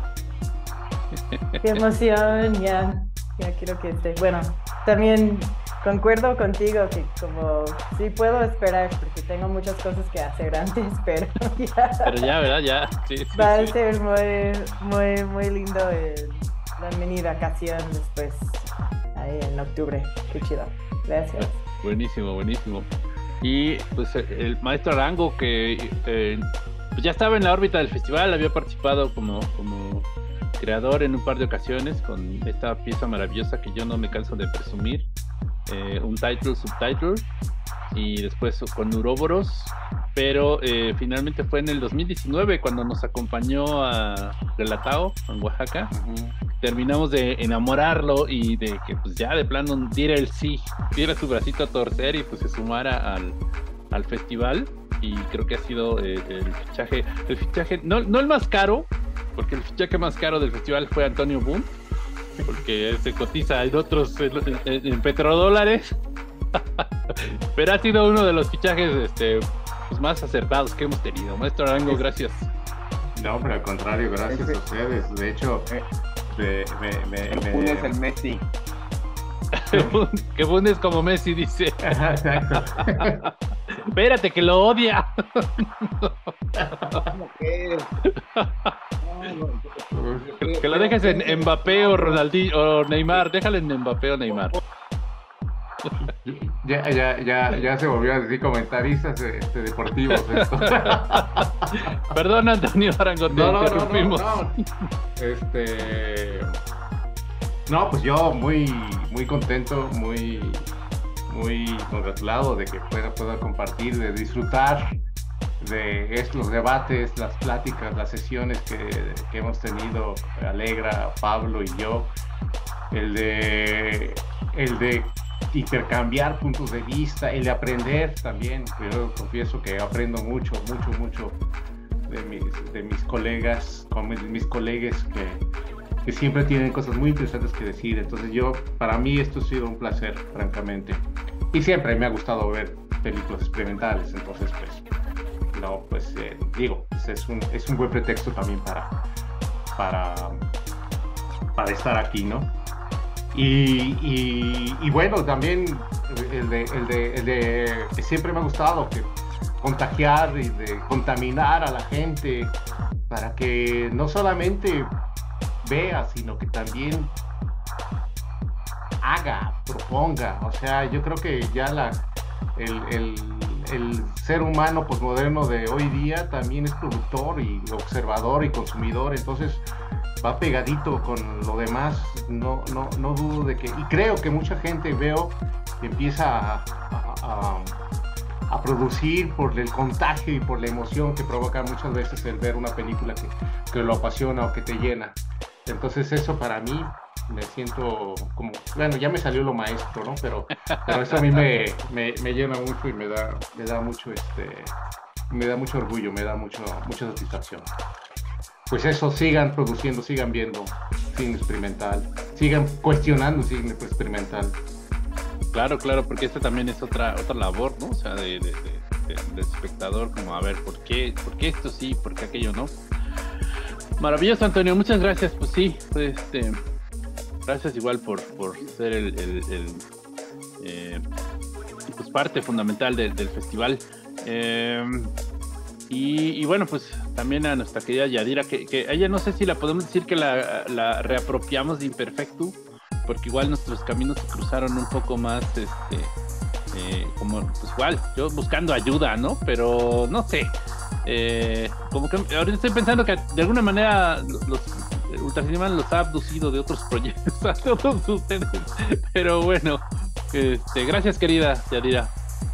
Qué emoción, ya quiero que esté. Bueno, también concuerdo contigo que como sí puedo esperar porque tengo muchas cosas que hacer antes, pero ya.
Pero ya, ¿verdad? Ya. Sí,
va a ser muy lindo la mini vacación después, ahí en octubre. Qué chido. Gracias.
Buenísimo. Y pues el maestro Arango, que pues ya estaba en la órbita del festival, había participado como creador en un par de ocasiones con esta pieza maravillosa que yo no me canso de presumir, un subtitle, y después con Uroboros, pero finalmente fue en el 2019 cuando nos acompañó a Relatao en Oaxaca. Terminamos de enamorarlo y de que pues ya de plano diera su bracito a torcer y pues se sumara al festival. Y creo que ha sido el fichaje no el más caro, porque el fichaje más caro del festival fue Antonio Boone, porque se cotiza en otros en petrodólares. Pero ha sido uno de los fichajes pues más acertados que hemos tenido. Maestro Arango, gracias.
No, pero al contrario, gracias a ustedes. De hecho,
Boone es el Messi.
Que Boone es como Messi, dice.
Exacto.
Espérate, que lo odia. Que lo dejes en Mbappé o Ronaldinho o Neymar. Déjalo en Mbappé o Neymar.
Ya se volvió a decir comentaristas deportivos esto.
Perdón, Antonio Arango, te interrumpimos.
No, pues yo muy contento, muy congratulado de que pueda compartir, de disfrutar de los debates, las pláticas, las sesiones que hemos tenido Alegra, Pablo y yo, el de intercambiar puntos de vista, el de aprender también. Yo confieso que aprendo mucho de mis colegas, mis colegas que siempre tienen cosas muy interesantes que decir. Entonces para mí esto ha sido un placer, francamente. Y siempre me ha gustado ver películas experimentales, entonces es un buen pretexto también para estar aquí, ¿no? Y bueno, también el de que siempre me ha gustado, que contagiar y de contaminar a la gente para que no solamente vea, sino que también haga, proponga. O sea, yo creo que ya el ser humano posmoderno de hoy día también es productor y observador y consumidor, entonces va pegadito con lo demás. No dudo de que, y creo que mucha gente que empieza a producir por el contagio y por la emoción que provoca muchas veces el ver una película que lo apasiona o que te llena. Entonces eso para mí me siento como, bueno, ya me salió lo maestro, ¿no? Pero eso a mí me llena mucho y me da mucho orgullo, me da mucha satisfacción. Pues eso, sigan produciendo, sigan viendo cine experimental, sigan cuestionando cine experimental.
Claro, porque esta también es otra labor, ¿no? O sea, de espectador, como a ver, ¿por qué esto sí, por qué aquello no? Maravilloso, Antonio, muchas gracias. Pues sí, gracias igual por ser pues parte fundamental del festival. Y bueno, pues también a nuestra querida Yadira, que ella no sé si la podemos decir que la reapropiamos de Imperfecto, porque igual nuestros caminos se cruzaron un poco más, como pues igual, yo buscando ayuda, ¿no? Pero no sé, como que ahorita estoy pensando que de alguna manera los Ultracinema los ha abducido de otros proyectos a todos ustedes, pero bueno, gracias, querida Yadira.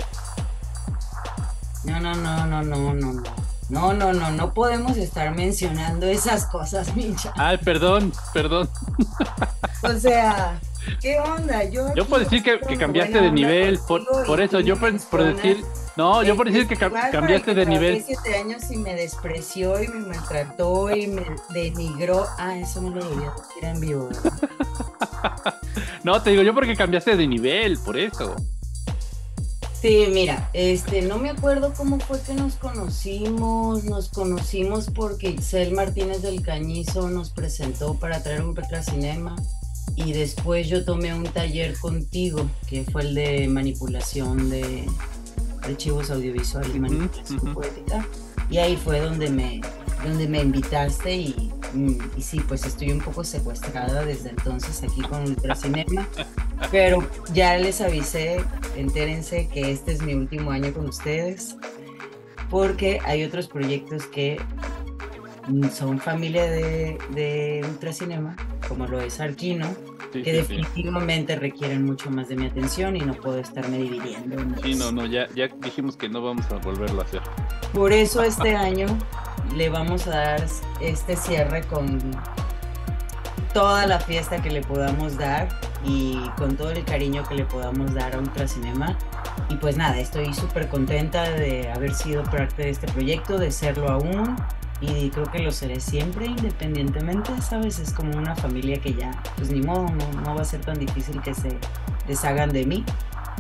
No podemos estar mencionando esas cosas, Mincha.
Ay, perdón.
O sea, ¿qué onda? Yo
puedo decir que cambiaste de nivel, por eso, yo por decir, no, yo por decir que cambiaste de nivel.
7 años y me despreció y me maltrató y me denigró. Eso me lo debía decir en vivo, ¿verdad?
No, te digo yo porque cambiaste de nivel, por eso.
Sí, mira, no me acuerdo cómo fue que nos conocimos porque Isel Martínez del Cañizo nos presentó para traer un Ultracinema y después yo tomé un taller contigo, que fue el de manipulación de archivos audiovisuales y manipulación poética, y ahí fue donde me invitaste y sí, pues estoy un poco secuestrada desde entonces aquí con Ultracinema. Pero ya les avisé, entérense que este es mi último año con ustedes, porque hay otros proyectos que son familia de Ultracinema, como lo es Arquino, que definitivamente requieren mucho más de mi atención y no puedo estarme dividiendo.
Sí, no, ya dijimos que no vamos a volverlo a hacer.
Por eso este año le vamos a dar este cierre con toda la fiesta que le podamos dar y con todo el cariño que le podamos dar a Ultracinema. Y pues nada, estoy súper contenta de haber sido parte de este proyecto, de serlo aún, y creo que lo seré siempre, independientemente, ¿sabes? Es como una familia que ya, pues ni modo, no va a ser tan difícil que se deshagan de mí.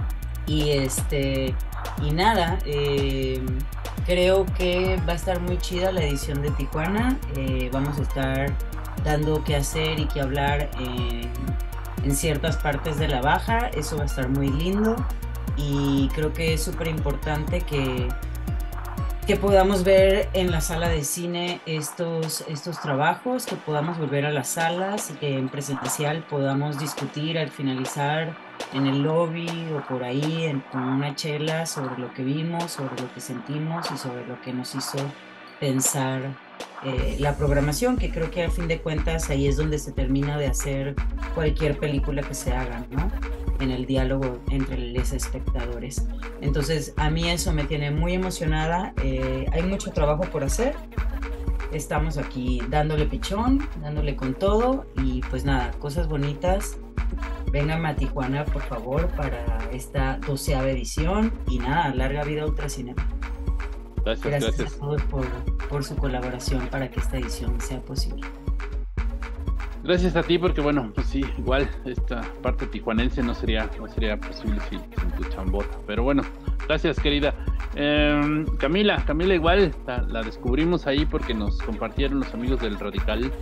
Y nada, creo que va a estar muy chida la edición de Tijuana. Vamos a estar dando qué hacer y qué hablar en ciertas partes de la baja. Eso va a estar muy lindo y creo que es súper importante que podamos ver en la sala de cine estos trabajos, que podamos volver a las salas y que en presencial podamos discutir al finalizar en el lobby o por ahí con una chela sobre lo que vimos, sobre lo que sentimos y sobre lo que nos hizo pensar la programación, que creo que al fin de cuentas ahí es donde se termina de hacer cualquier película que se haga, ¿no? En el diálogo entre los espectadores. Entonces a mí eso me tiene muy emocionada. Hay mucho trabajo por hacer, estamos aquí dándole pichón, dándole con todo y pues nada, cosas bonitas. Vengan a Tijuana por favor para esta 12ª edición y nada, larga vida Ultracinema. Gracias a todos por su colaboración para que esta edición sea posible.
Gracias a ti, porque bueno, pues sí, igual esta parte tijuanense no sería posible sin tu chambota. Pero bueno, gracias querida. Camila igual, la descubrimos ahí porque nos compartieron los amigos del Radical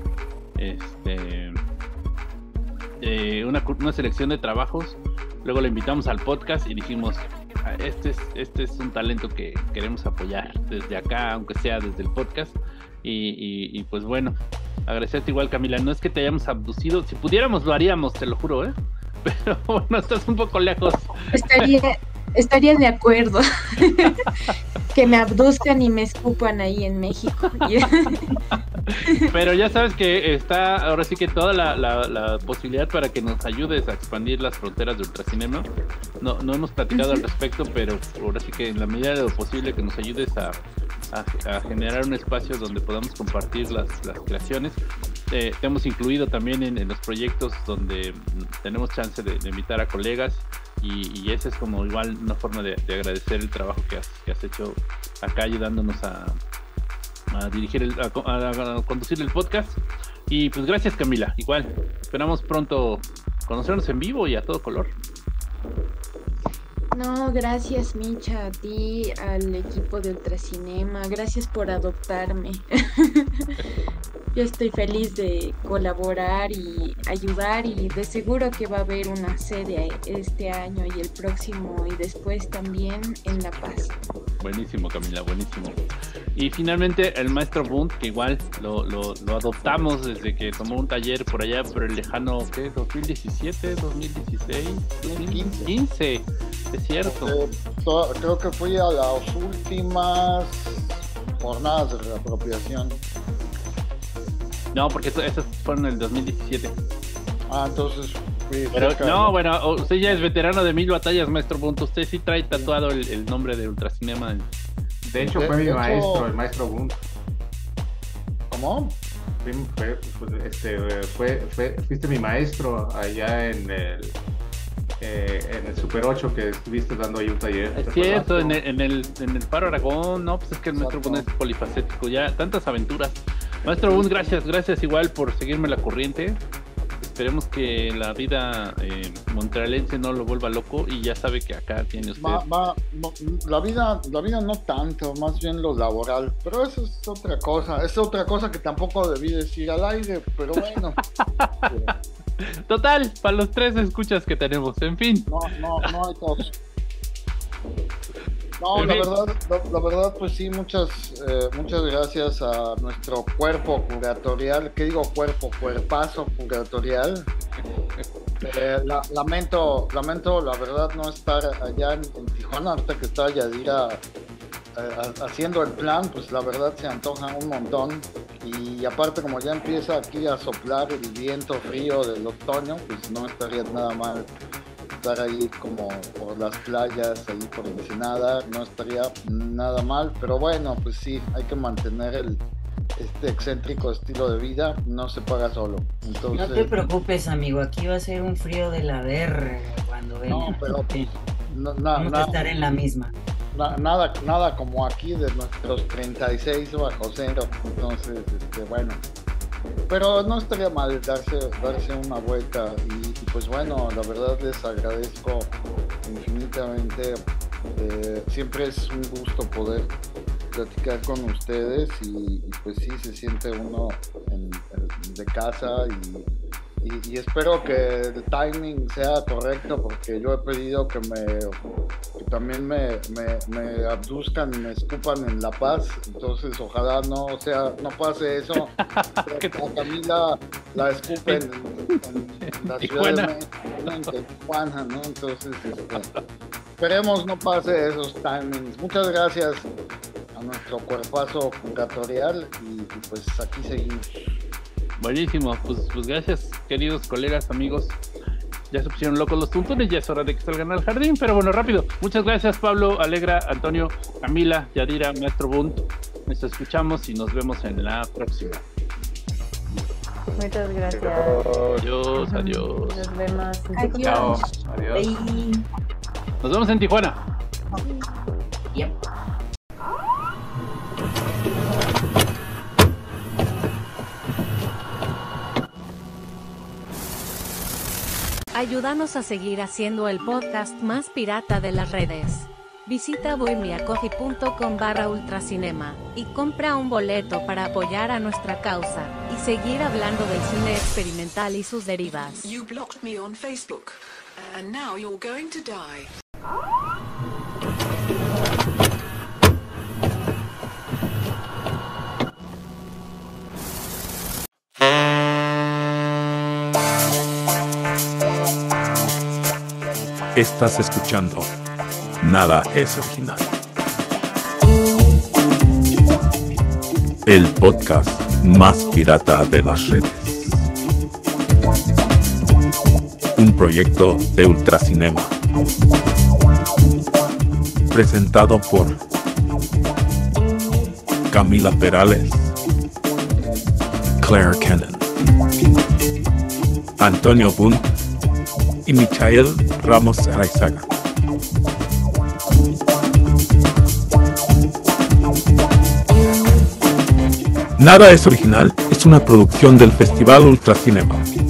una selección de trabajos. Luego la invitamos al podcast y dijimos, este es un talento que queremos apoyar desde acá, aunque sea desde el podcast. Y pues bueno, agradecerte igual Camila, no es que te hayamos abducido, si pudiéramos lo haríamos, te lo juro, pero bueno, estás un poco lejos.
Estaría de acuerdo que me abduzcan y me escupan ahí en México.
Pero ya sabes que está ahora sí que toda la posibilidad para que nos ayudes a expandir las fronteras de Ultracinema. No hemos platicado al respecto, pero ahora sí que en la medida de lo posible que nos ayudes a generar un espacio donde podamos compartir las creaciones. Te hemos incluido también en los proyectos donde tenemos chance de invitar a colegas y esa es como igual una forma de agradecer el trabajo que has hecho acá ayudándonos a dirigir a conducir el podcast. Y pues gracias Camila, igual esperamos pronto conocernos en vivo y a todo color.
No, gracias Micha, a ti, al equipo de Ultracinema, gracias por adoptarme. Yo estoy feliz de colaborar y ayudar y de seguro que va a haber una serie este año y el próximo y después también en La Paz.
Buenísimo Camila, buenísimo. Y finalmente el maestro Bunt, que igual lo adoptamos desde que tomó un taller por allá por el lejano, ¿qué? 2017, 2016, 2015, es cierto.
Creo que fui a las últimas jornadas de reapropiación.
No, porque esas fueron en el 2017.
Entonces
pero no, bueno, usted ya es veterano de 1000 batallas, maestro Bunt. Usted sí trae tatuado el nombre de Ultracinema.
De hecho, fue mi maestro, el maestro Bunt.
¿Cómo?
Fuiste mi maestro allá en el Super 8 que estuviste dando ahí un taller.
Es cierto, en el Faro Aragón. No, pues es que el maestro Bunt es polifacético, ya tantas aventuras. Maestro Bunt, gracias igual por seguirme la corriente. Esperemos que la vida montrealense no lo vuelva loco y ya sabe que acá tiene usted.
La vida no tanto, más bien lo laboral, pero eso es otra cosa que tampoco debí decir al aire, pero bueno.
Total, para los 3 escuchas que tenemos, en fin.
No hay tos. No, la verdad, pues sí, muchas gracias a nuestro cuerpo curatorial, ¿qué digo cuerpo? Cuerpazo curatorial, Lamento, la verdad, no estar allá en Tijuana, ahorita que está Yadira haciendo el plan, pues la verdad se antoja un montón. Y aparte, como ya empieza aquí a soplar el viento frío del otoño, pues no estaría nada mal estar ahí como por las playas, ahí por Ensenada, no estaría nada mal. Pero bueno, pues sí, hay que mantener este excéntrico estilo de vida, no se paga solo. Entonces,
no te preocupes, amigo, aquí va a ser un frío de la verga cuando venga.
No, pero
vamos a estar en la misma.
Nada como aquí de nuestros 36 bajo cero. Entonces, bueno, pero no estaría mal darse una vuelta y pues bueno, la verdad les agradezco infinitamente. Siempre es un gusto poder platicar con ustedes y pues sí, se siente uno de casa y espero que el timing sea correcto, porque yo he pedido que también me abduzcan y me escupan en La Paz, entonces ojalá no pase eso, que a Camila la escupen en la Ciudad de México, en Tijuana, ¿no? Entonces esperemos no pase esos timings. Muchas gracias a nuestro cuerpazo curatorial y pues aquí seguimos.
Buenísimo, pues gracias, queridos colegas, amigos. Ya se pusieron locos los tuntunes, ya es hora de que salgan al jardín, pero bueno, rápido. Muchas gracias, Pablo, Alegra, Antonio, Camila, Yadira, Maestro Bunt. Nos escuchamos y nos vemos en la próxima.
Muchas gracias.
Adiós.
Nos vemos.
Adiós.
Chao. Adiós.
Nos vemos en Tijuana.
Yep.
Ayúdanos a seguir haciendo el podcast más pirata de las redes. Visita bohemiacoffee.com/ultracinema y compra un boleto para apoyar a nuestra causa y seguir hablando del cine experimental y sus derivas.
You blocked me on Facebook, and now you're going to die.
Estás escuchando Nada es Original, el podcast más pirata de las redes. Un proyecto de Ultracinema. Presentado por Camila Perales, Claire Cannon, Antonio Bunt y Michael Ramos Araizaga. Nada es Original es una producción del Festival Ultracinema.